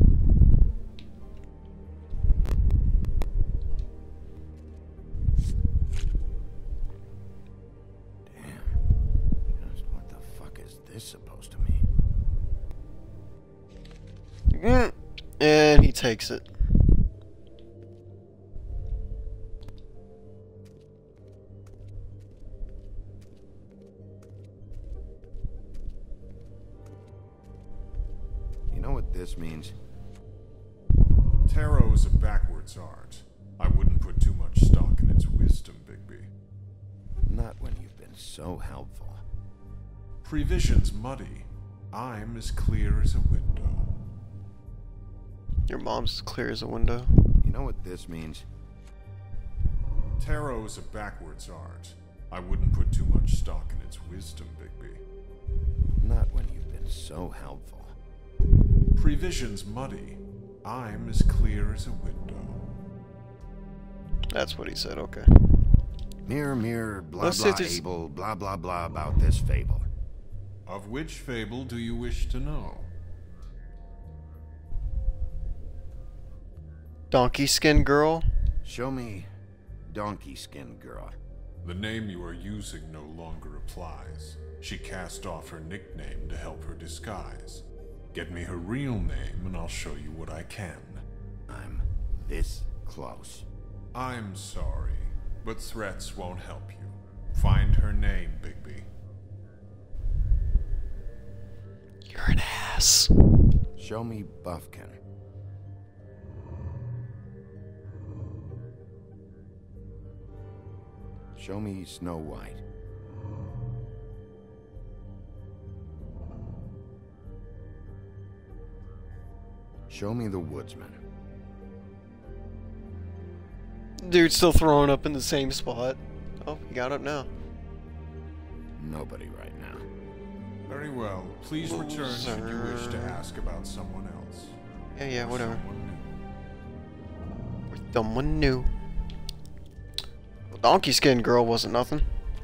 Damn. Just what the fuck is this supposed to mean? Mm. And he takes it. You know what this means? Tarot is a backwards art. I wouldn't put too much stock in its wisdom, Bigby. Not when you've been so helpful. Prevision's muddy. I'm as clear as a window. Your mom's as clear as a window. You know what this means? Tarot is a backwards art. I wouldn't put too much stock in its wisdom, Bigby. Not when you've been so helpful. Prevision's muddy. I'm as clear as a window. That's what he said, okay. Mirror, mirror, blah Let's blah sit this- able, blah blah blah about this fable. Of which fable do you wish to know? Donkey Skin Girl? Show me Donkey Skin Girl. The name you are using no longer applies. She cast off her nickname to help her disguise. Get me her real name and I'll show you what I can. I'm this close. I'm sorry, but threats won't help you. Find her name, Bigby. You're an ass. Show me Buffkin. Show me Snow White. Show me the Woodsman. Dude's still throwing up in the same spot. Oh, he got up now. Nobody right now. Very well. Please return should you wish to ask about someone else. Yeah, yeah, Or whatever. someone new. Or someone new. Well, Donkey Skin Girl wasn't nothing.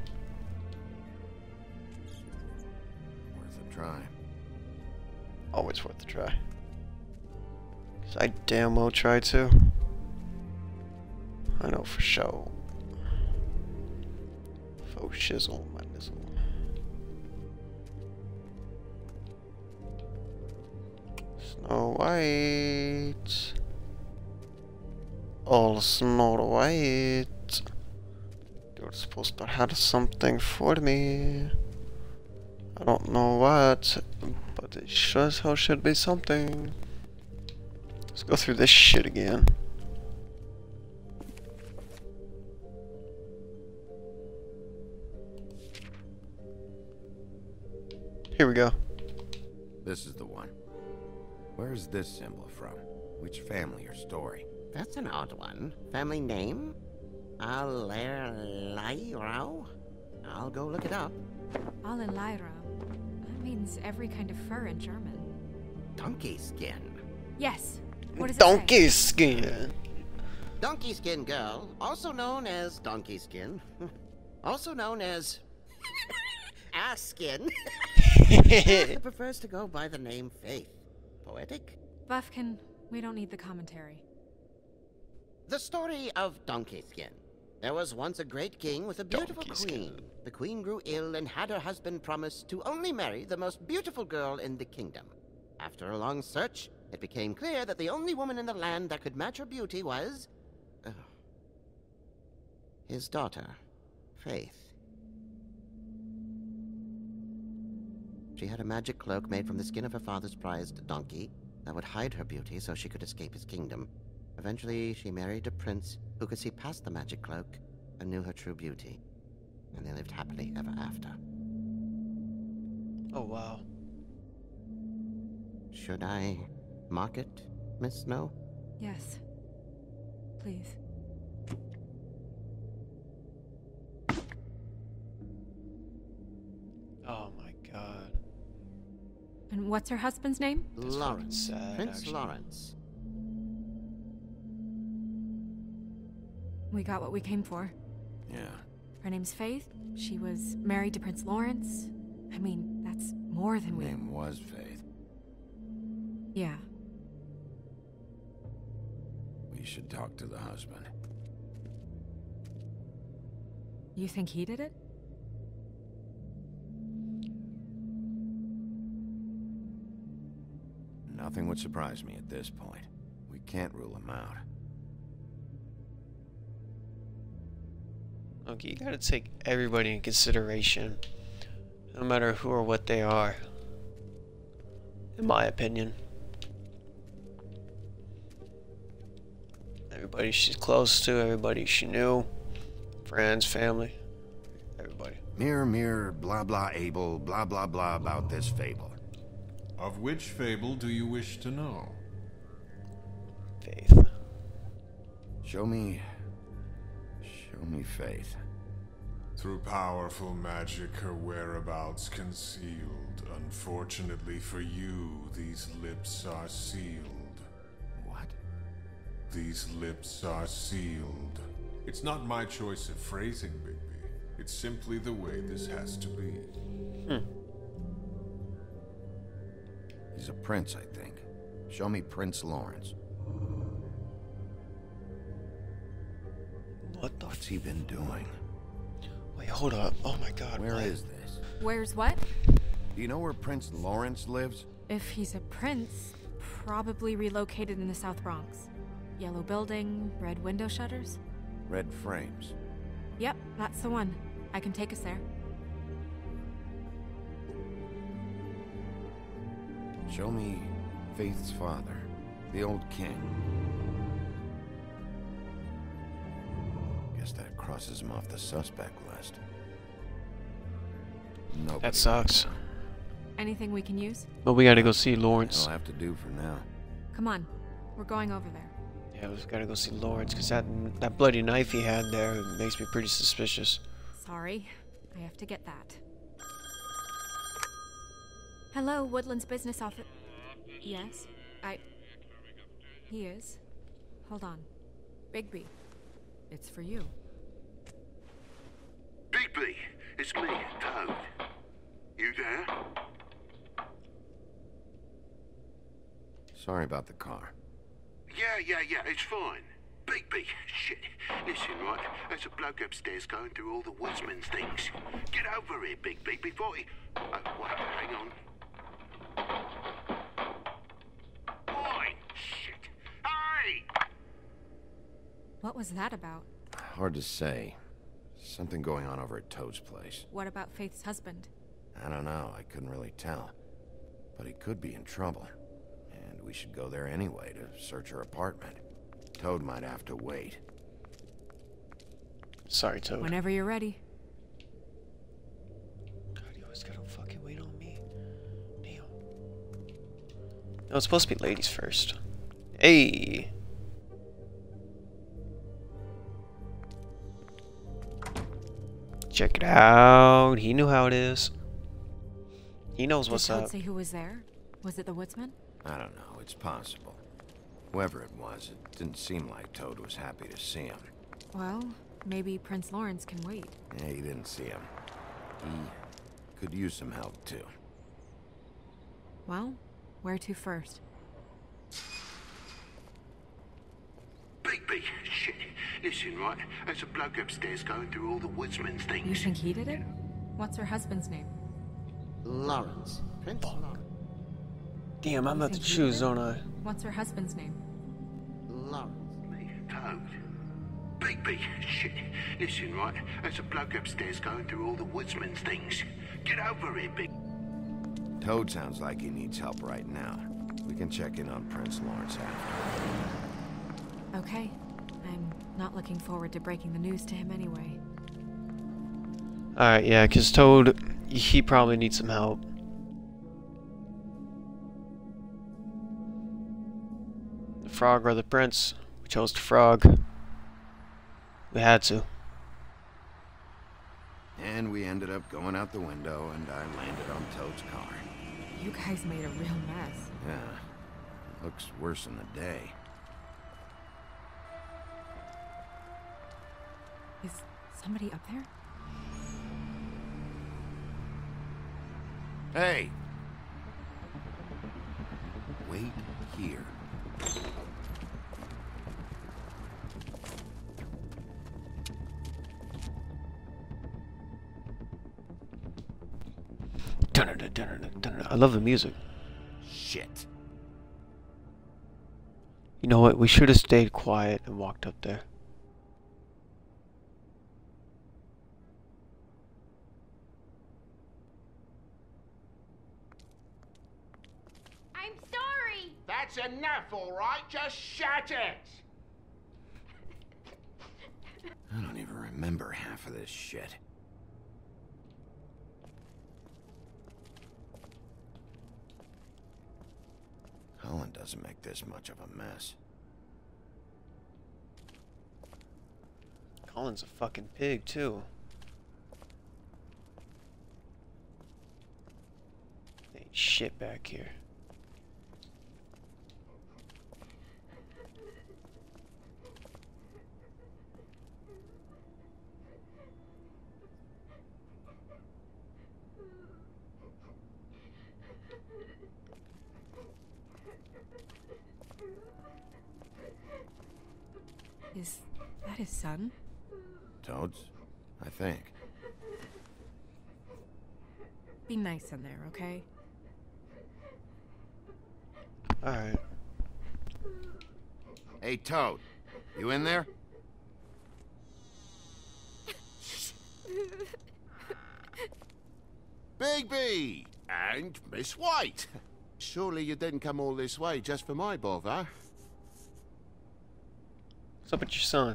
Worth a try. Always worth a try. Cause I damn well tried to. I know for sure. Faux shizzle, my nizzle. Snow White. Oh, Snow White. You're supposed to have something for me. I don't know what, but it sure as hell should be something. Let's go through this shit again. Here we go. This is the one. Where's this symbol from? Which family or story? That's an odd one. Family name? Allerleirauh? I'll go look it up. Allerleirauh. That means every kind of fur in German. Donkey skin. Yes. What does it Donkey say? skin. Donkey skin girl, also known as donkey skin. Also known as ass skin. Prefers to go by the name Faith. Poetic? Buffkin, we don't need the commentary. The story of Donkey Skin. There was once a great king with a beautiful Donkey queen. Skin. The queen grew ill and had her husband promise to only marry the most beautiful girl in the kingdom. After a long search, it became clear that the only woman in the land that could match her beauty was... Uh, his daughter, Faith. She had a magic cloak made from the skin of her father's prized donkey that would hide her beauty so she could escape his kingdom. Eventually, she married a prince who could see past the magic cloak and knew her true beauty. And they lived happily ever after. Oh, wow. Should I mark it, Miss Snow? Yes. Please. Oh my god. And what's her husband's name? That's Lawrence. fucking sad, Prince actually. Lawrence. We got what we came for. Yeah. Her name's Faith. She was married to Prince Lawrence. I mean, that's more than Her we... name was Faith. Yeah. We should talk to the husband. You think he did it? Nothing would surprise me at this point. We can't rule him out. Okay, you gotta take everybody in consideration. No matter who or what they are. In my opinion. Everybody she's close to, everybody she knew. Friends, family. Everybody. Mirror, mirror, blah blah able, blah blah blah about this fable. Of which fable do you wish to know? Faith. Show me... Show me Faith. Through powerful magic, her whereabouts concealed. Unfortunately for you, these lips are sealed. What? These lips are sealed. It's not my choice of phrasing, Bigby. It's simply the way this has to be. Hmm. He's a prince, I think. Show me Prince Lawrence. What the What's he been doing? Wait, hold up. Oh my god. Where what? is this? Where's what? Do you know where Prince Lawrence lives? If he's a prince, probably relocated in the South Bronx. Yellow building, red window shutters. Red frames. Yep, that's the one. I can take us there. Show me Faith's father, the old king. Guess that crosses him off the suspect list. Nobody That sucks. Anything we can use? But we gotta go see Lawrence. I'll have to do for now. Come on. We're going over there. Yeah, Yeah, we gotta go see Lawrence, because that, that bloody knife he had there makes me pretty suspicious. Sorry, I have to get that. Hello, Woodland's business office. Yes, I... He is. Hold on. Bigby, it's for you. Bigby, it's me, Toad. You there? Sorry about the car. Yeah, yeah, yeah, it's fine. Bigby, shit. Listen, right, there's a bloke upstairs going through all the woodsman's things. Get over here, Bigby, before he... Oh, wait, hang on. Oi, shit. Hey! What was that about? Hard to say. Something going on over at Toad's place. What about Faith's husband? I don't know, I couldn't really tell. But he could be in trouble. And we should go there anyway to search her apartment. Toad might have to wait. Sorry, Toad. Whenever you're ready. God, you always gotta fucking wait on me. Damn. No, it's supposed to be ladies first. Hey! Check it out. He knew how it is. He knows what's Did Toad up. say who was there? Was it the woodsman? I don't know, it's possible. Whoever it was, it didn't seem like Toad was happy to see him. Well, maybe Prince Lawrence can wait. Yeah, he didn't see him. He could use some help, too. Well, where to first? Bigby, shit. Listen, right, there's a bloke upstairs going through all the woodsman's things. You think he did it? What's her husband's name? Lawrence. Prince Lawrence. Damn, I'm You about to think he choose, did it? don't I? What's her husband's name? Lawrence. Me, Toad. Bigby, shit. Listen, right, there's a bloke upstairs going through all the woodsman's things. Get over here, Big... Toad sounds like he needs help right now. We can check in on Prince Lawrence after. Okay. I'm not looking forward to breaking the news to him anyway. Alright, yeah, because Toad, he probably needs some help. The frog or the prince? We chose the frog. We had to. And we ended up going out the window, and I landed on Toad's car. You guys made a real mess. Yeah, it looks worse in the day. Is somebody up there? Hey! Wait here. I love the music. Shit. You know what? We should have stayed quiet and walked up there. I'm sorry! That's enough, all right? Just shut it! I don't even remember half of this shit. Colin doesn't make this much of a mess. Colin's a fucking pig, too. Ain't shit back here. Is that his son? Toad's? I think. Be nice in there, okay? Alright. Hey, Toad. You in there? Bigby! And Miss White! Surely you didn't come all this way just for my bother? What's up with your son?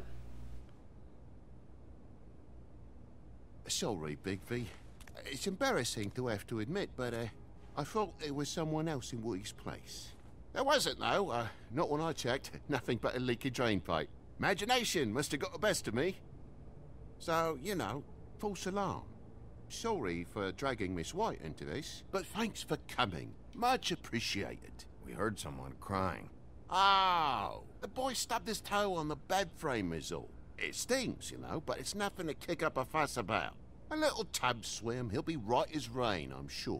Sorry, Bigby. It's embarrassing to have to admit, but uh, I thought there was someone else in Woody's place. There wasn't, though. Uh, not when I checked. Nothing but a leaky drain pipe. Imagination must have got the best of me. So, you know, false alarm. Sorry for dragging Miss White into this, but thanks for coming. Much appreciated. We heard someone crying. Oh, the boy stubbed his toe on the bed frame is all. It stings, you know, but it's nothing to kick up a fuss about. A little tub swim, he'll be right as rain, I'm sure.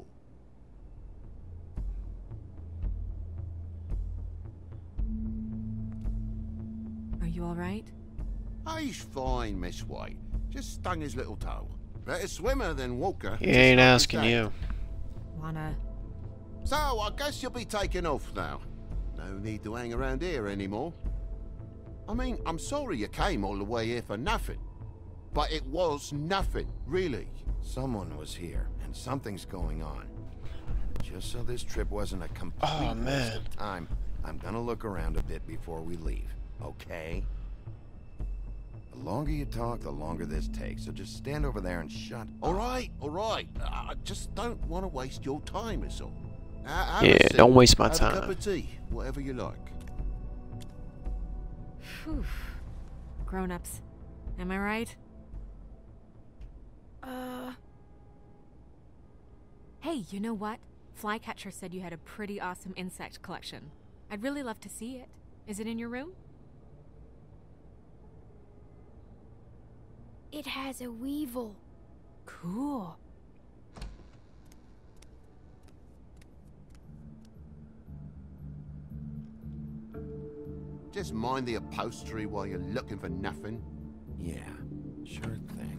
Are you all right? He's fine, Miss White. Just stung his little toe. Better swimmer than Walker. He ain't asking you. Wanna... So, I guess you'll be taking off now. No need to hang around here anymore. I mean, I'm sorry you came all the way here for nothing. But it was nothing, really. Someone was here, and something's going on. Just so this trip wasn't a complete oh, man. waste of time, I'm gonna look around a bit before we leave, okay? The longer you talk, the longer this takes, so just stand over there and shut All right, all right. I just don't want to waste your time, is all. Uh, yeah, don't waste my have time. A cup of tea, whatever you like. Phew. Grown-ups. Am I right? Uh... Hey, you know what? Flycatcher said you had a pretty awesome insect collection. I'd really love to see it. Is it in your room? It has a weevil. Cool. Just mind the upholstery while you're looking for nothing. Yeah, sure thing.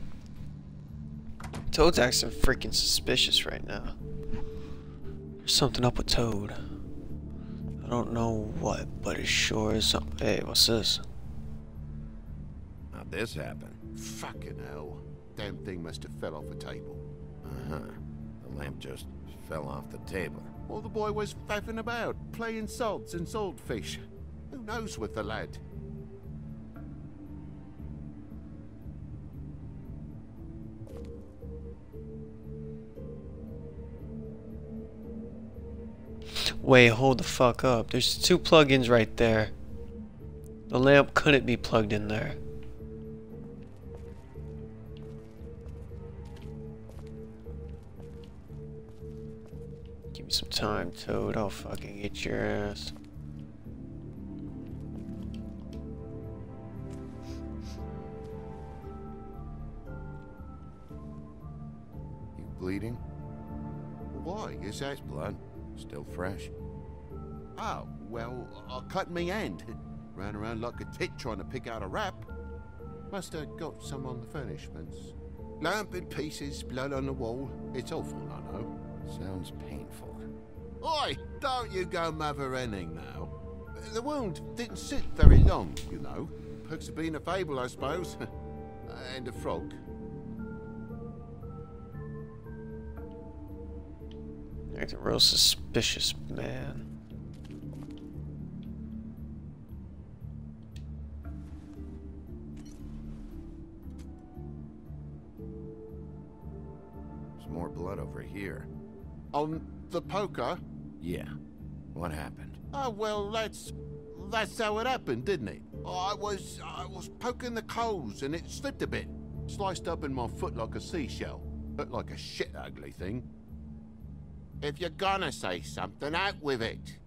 Toad's acting freaking suspicious right now. There's something up with Toad. I don't know what, but it sure is something. Hey, what's this? How'd this happen? Fucking hell. Damn thing must have fell off a table. Uh-huh. The lamp just fell off the table. Well, the boy was faffing about, playing salts and saltfish. Who knows with the lad? Wait, hold the fuck up. There's two plugins right there. The lamp couldn't be plugged in there. Give me some time, Toad. I'll fucking get your ass. You bleeding? Why? Is that... It's blood. Still fresh. Oh, well, I cut me hand. Ran around like a tit trying to pick out a wrap. Must have got some on the furnishments. Lamp in pieces, blood on the wall. It's awful, I know. Sounds painful. Oi, don't you go mother-henning now. The wound didn't sit very long, you know. Perks of being a fable, I suppose. And a frog. Acting real suspicious, man. There's more blood over here. On the poker? Yeah. What happened? Oh, well, that's... That's how it happened, didn't it? I was... I was poking the coals and it slipped a bit. Sliced up in my foot like a seashell. Looked like a shit ugly thing. If you're gonna say something, out with it.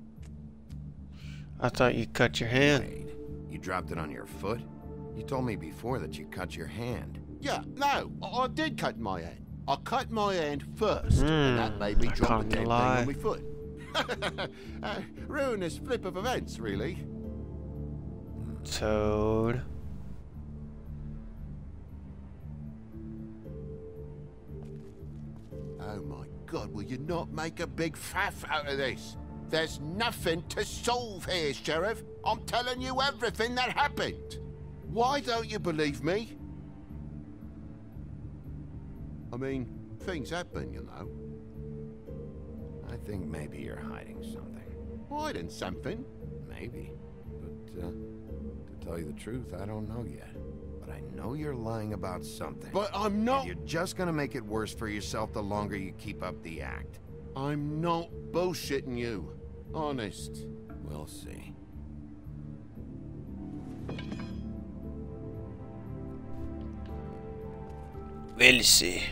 I thought you cut your hand. Wait, you dropped it on your foot? You told me before that you cut your hand. Yeah, no, I, I did cut my hand. I cut my hand first, Mm, and that made me I drop the can't damn thing lie. on my foot. uh, ruinous flip of events, really. Toad. Oh my God, will you not make a big faff out of this? There's nothing to solve here, Sheriff. I'm telling you everything that happened. Why don't you believe me? I mean, things happen, you know. I think maybe you're hiding something. Hiding something? Maybe. But, uh, to tell you the truth, I don't know yet. But I know you're lying about something. But I'm not... And you're just gonna make it worse for yourself the longer you keep up the act. I'm not bullshitting you. Honest. We'll see. We'll see.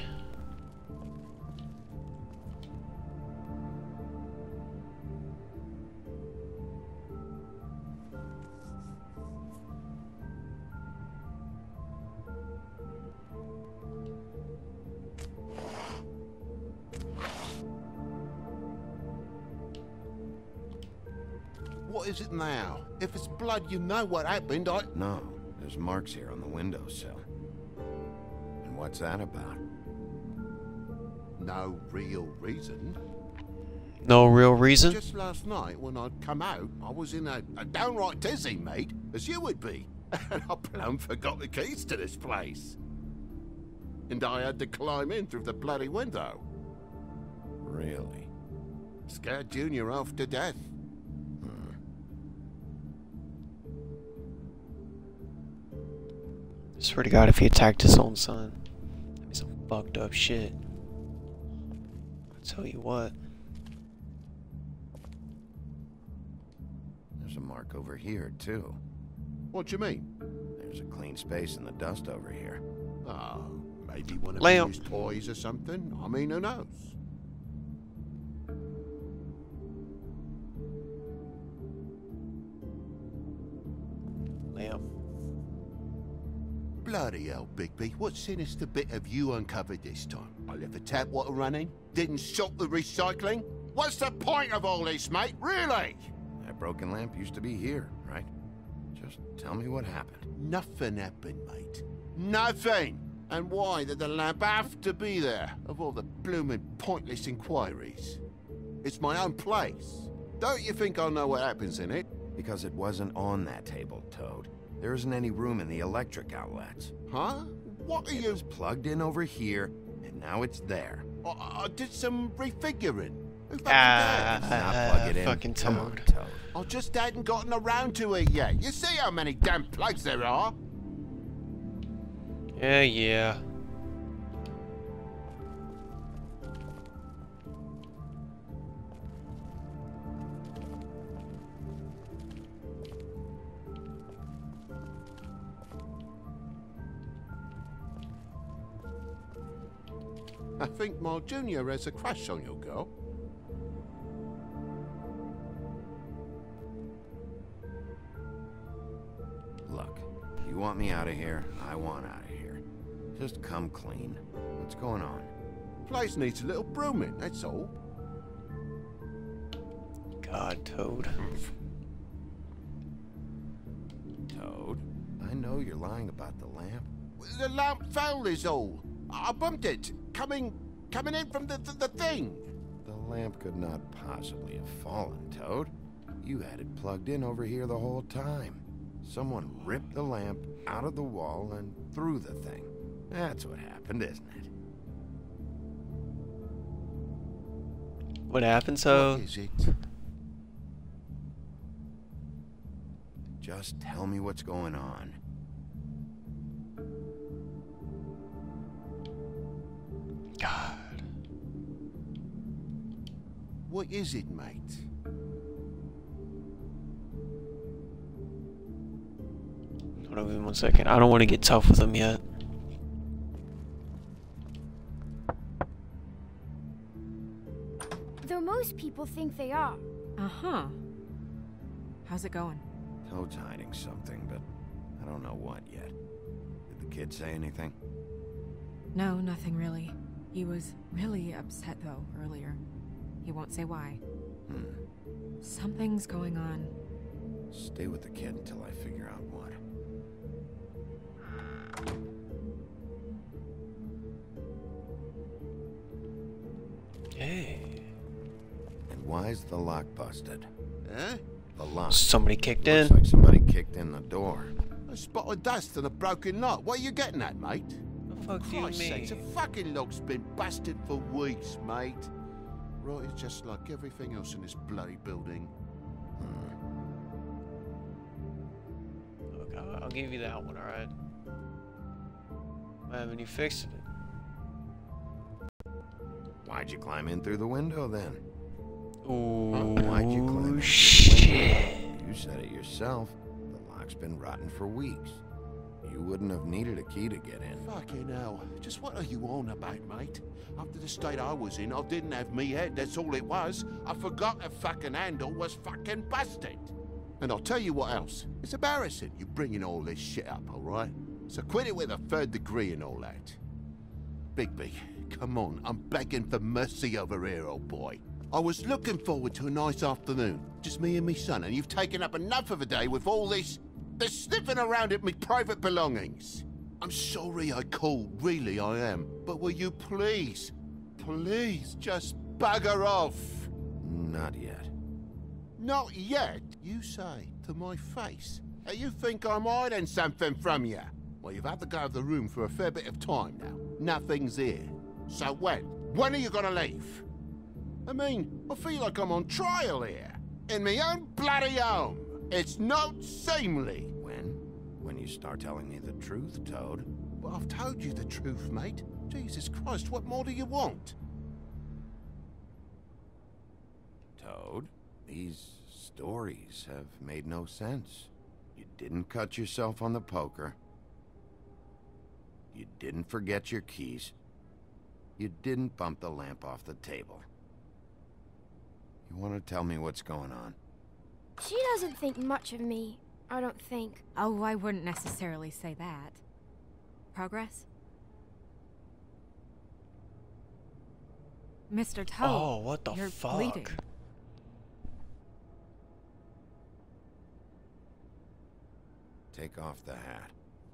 What is it now? If it's blood, you know what happened. I... No, there's marks here on the windowsill. And what's that about? No real reason. No real reason? Just last night, when I'd come out, I was in a, a downright dizzy, mate, as you would be. And I plumb forgot the keys to this place. And I had to climb in through the bloody window. Really? Scared Junior off to death. I swear to God, if he attacked his own son, that'd be some fucked up shit. I'll tell you what. There's a mark over here, too. What do you mean? There's a clean space in the dust over here. Oh, maybe one of Lamp. his toys or something? I mean, who knows? Lamp. Bloody hell, Bigby. What sinister bit have you uncovered this time? I left the tap water running? Didn't stop the recycling? What's the point of all this, mate? Really? That broken lamp used to be here, right? Just tell me what happened. Nothing happened, mate. Nothing! And why did the lamp have to be there, of all the bloomin' pointless inquiries? It's my own place. Don't you think I know what happens in it? Because it wasn't on that table, Toad. There isn't any room in the electric outlets. Huh? What are it you... was plugged in over here, and now it's there. I, I did some refiguring. Who fucking Ah, cares? Now plug it in. fucking Come on, Toad. Toad. I just hadn't gotten around to it yet. You see how many damn plugs there are? Yeah, yeah. I think my junior has a crush on your girl. Look, you want me out of here, I want out of here. Just come clean. What's going on? Place needs a little brooming, that's all. God, Toad. Toad, I know you're lying about the lamp. The lamp fell is all. I bumped it. Coming, coming in from the, the, the thing. The lamp could not possibly have fallen, Toad. You had it plugged in over here the whole time. Someone ripped the lamp out of the wall and threw the thing. That's what happened, isn't it? What happened, so? What is it? Just tell me what's going on. God. What is it, mate? Hold on one second. I don't want to get tough with him yet. Though most people think they are. Uh-huh. How's it going? Toad's hiding something, but I don't know what yet. Did the kid say anything? No, nothing really. He was really upset, though, earlier. He won't say why. Hmm. Something's going on. Stay with the kid until I figure out what. Hey. And why's the lock busted? Eh? The lock. Somebody kicked in. Looks like somebody kicked in the door. A spot of dust and a broken lock. What are you getting at, mate? The fuck do you Christ's sakes, mean? the fucking lock's been busted for weeks, mate. Right, it's just like everything else in this bloody building. Look, I'll, I'll give you that one, alright? I haven't you fixed it. Why'd you climb in through the window then? Oh, Why'd you climb shit. You said it yourself. The lock's been rotten for weeks. You wouldn't have needed a key to get in. Fucking hell. Just what are you on about, mate? After the state I was in, I didn't have me head, that's all it was. I forgot the fucking handle was fucking busted. And I'll tell you what else. It's embarrassing you bringing all this shit up, alright? So quit it with a third degree and all that. Bigby, come on, I'm begging for mercy over here, old boy. I was looking forward to a nice afternoon, just me and me son, and you've taken up enough of a day with all this... this sniffing around at me private belongings. I'm sorry I called, really I am. But will you please, please just bugger off? Not yet. Not yet, you say, to my face. Hey, you think I'm hiding something from you? Well, you've had to go out of the room for a fair bit of time now. Nothing's here. So when? When are you gonna leave? I mean, I feel like I'm on trial here. In my own bloody home. It's not seemly. When? When you start telling me the truth, Toad. Well, I've told you the truth, mate. Jesus Christ, what more do you want? Toad, these stories have made no sense. You didn't cut yourself on the poker. You didn't forget your keys. You didn't bump the lamp off the table. You want to tell me what's going on? She doesn't think much of me, I don't think. Oh, I wouldn't necessarily say that. Progress? Mister Toad. Oh, what the you're fuck? bleeding. Take off the hat.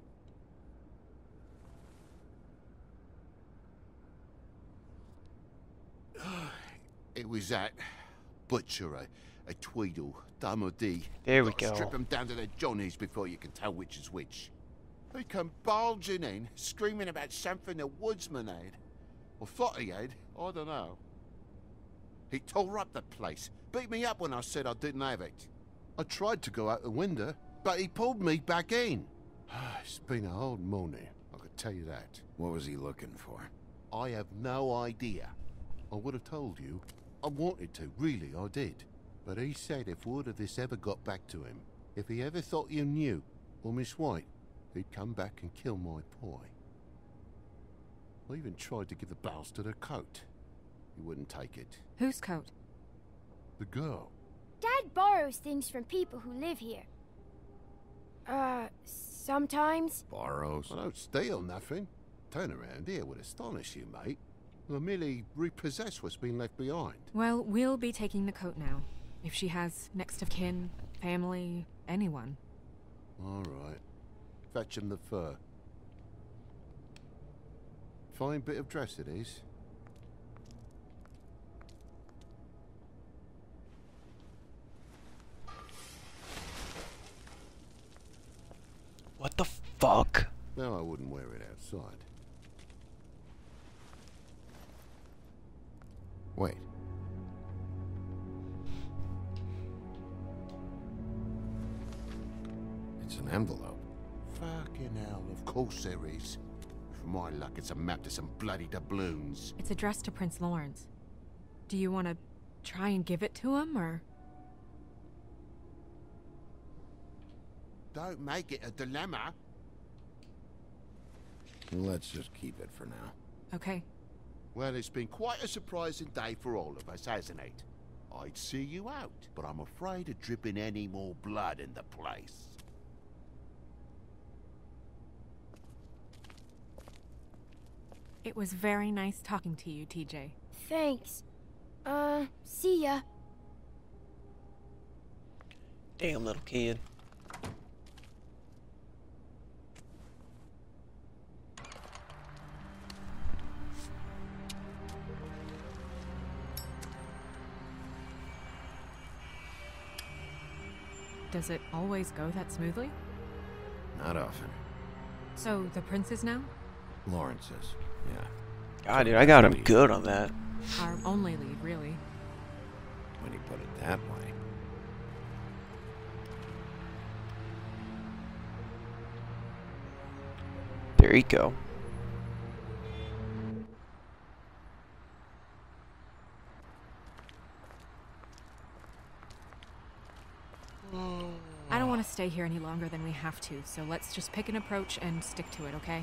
It was that butcher, a, a Tweedle, Dumody. There we Gotta go. Strip them down to their johnnies before you can tell which is which. They come bulging in, screaming about something the woodsman had. Or thought he had, I don't know. He tore up the place, beat me up when I said I didn't have it. I tried to go out the window, but he pulled me back in. It's been a hard morning, I could tell you that. What was he looking for? I have no idea. I would have told you. I wanted to, really, I did. But he said if word of this ever got back to him, if he ever thought you knew, or Miss White, he'd come back and kill my boy. I even tried to give the bastard a coat. He wouldn't take it. Whose coat? The girl. Dad borrows things from people who live here. Uh, sometimes. Borrows? I don't steal nothing. Turn around here would astonish you, mate. I merely repossess what's been left behind. Well, we'll be taking the coat now. If she has next of kin, family, anyone. All right. Fetch him the fur. Fine bit of dress it is. What the fuck? No, I wouldn't wear it outside. Wait. It's an envelope. Fucking hell, of course there is. For my luck, it's a map to some bloody doubloons. It's addressed to Prince Lawrence. Do you want to try and give it to him, or...? Don't make it a dilemma. Let's just keep it for now. Okay. Well, it's been quite a surprising day for all of us, hasn't it? I'd see you out, but I'm afraid of dripping any more blood in the place. It was very nice talking to you, T J. Thanks. Uh, see ya. Damn little kid. Does it always go that smoothly? Not often. So, the princes now? Lawrence's, yeah. God, dude, I got him good on that. Our only lead, really. When you put it that way. There you go. I don't want to stay here any longer than we have to, so let's just pick an approach and stick to it, okay?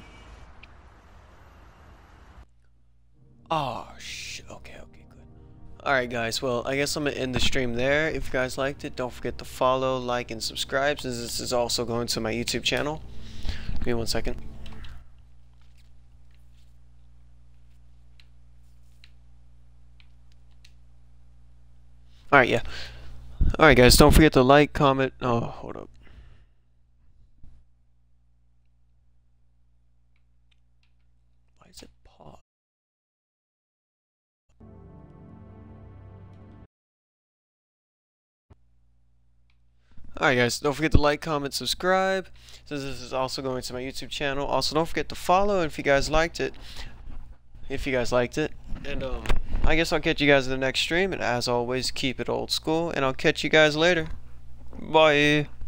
Oh, sh okay, okay, good. Alright guys, well, I guess I'm going to end the stream there. If you guys liked it, don't forget to follow, like, and subscribe, since this is also going to my YouTube channel. Give me one second. Alright, yeah. Alright guys, don't forget to like, comment, oh, hold up. Why is it paused? Alright guys, don't forget to like, comment, subscribe, since this is also going to my YouTube channel. Also, don't forget to follow, and if you guys liked it, if you guys liked it, and um, I guess I'll catch you guys in the next stream, and as always, keep it old school, and I'll catch you guys later. Bye.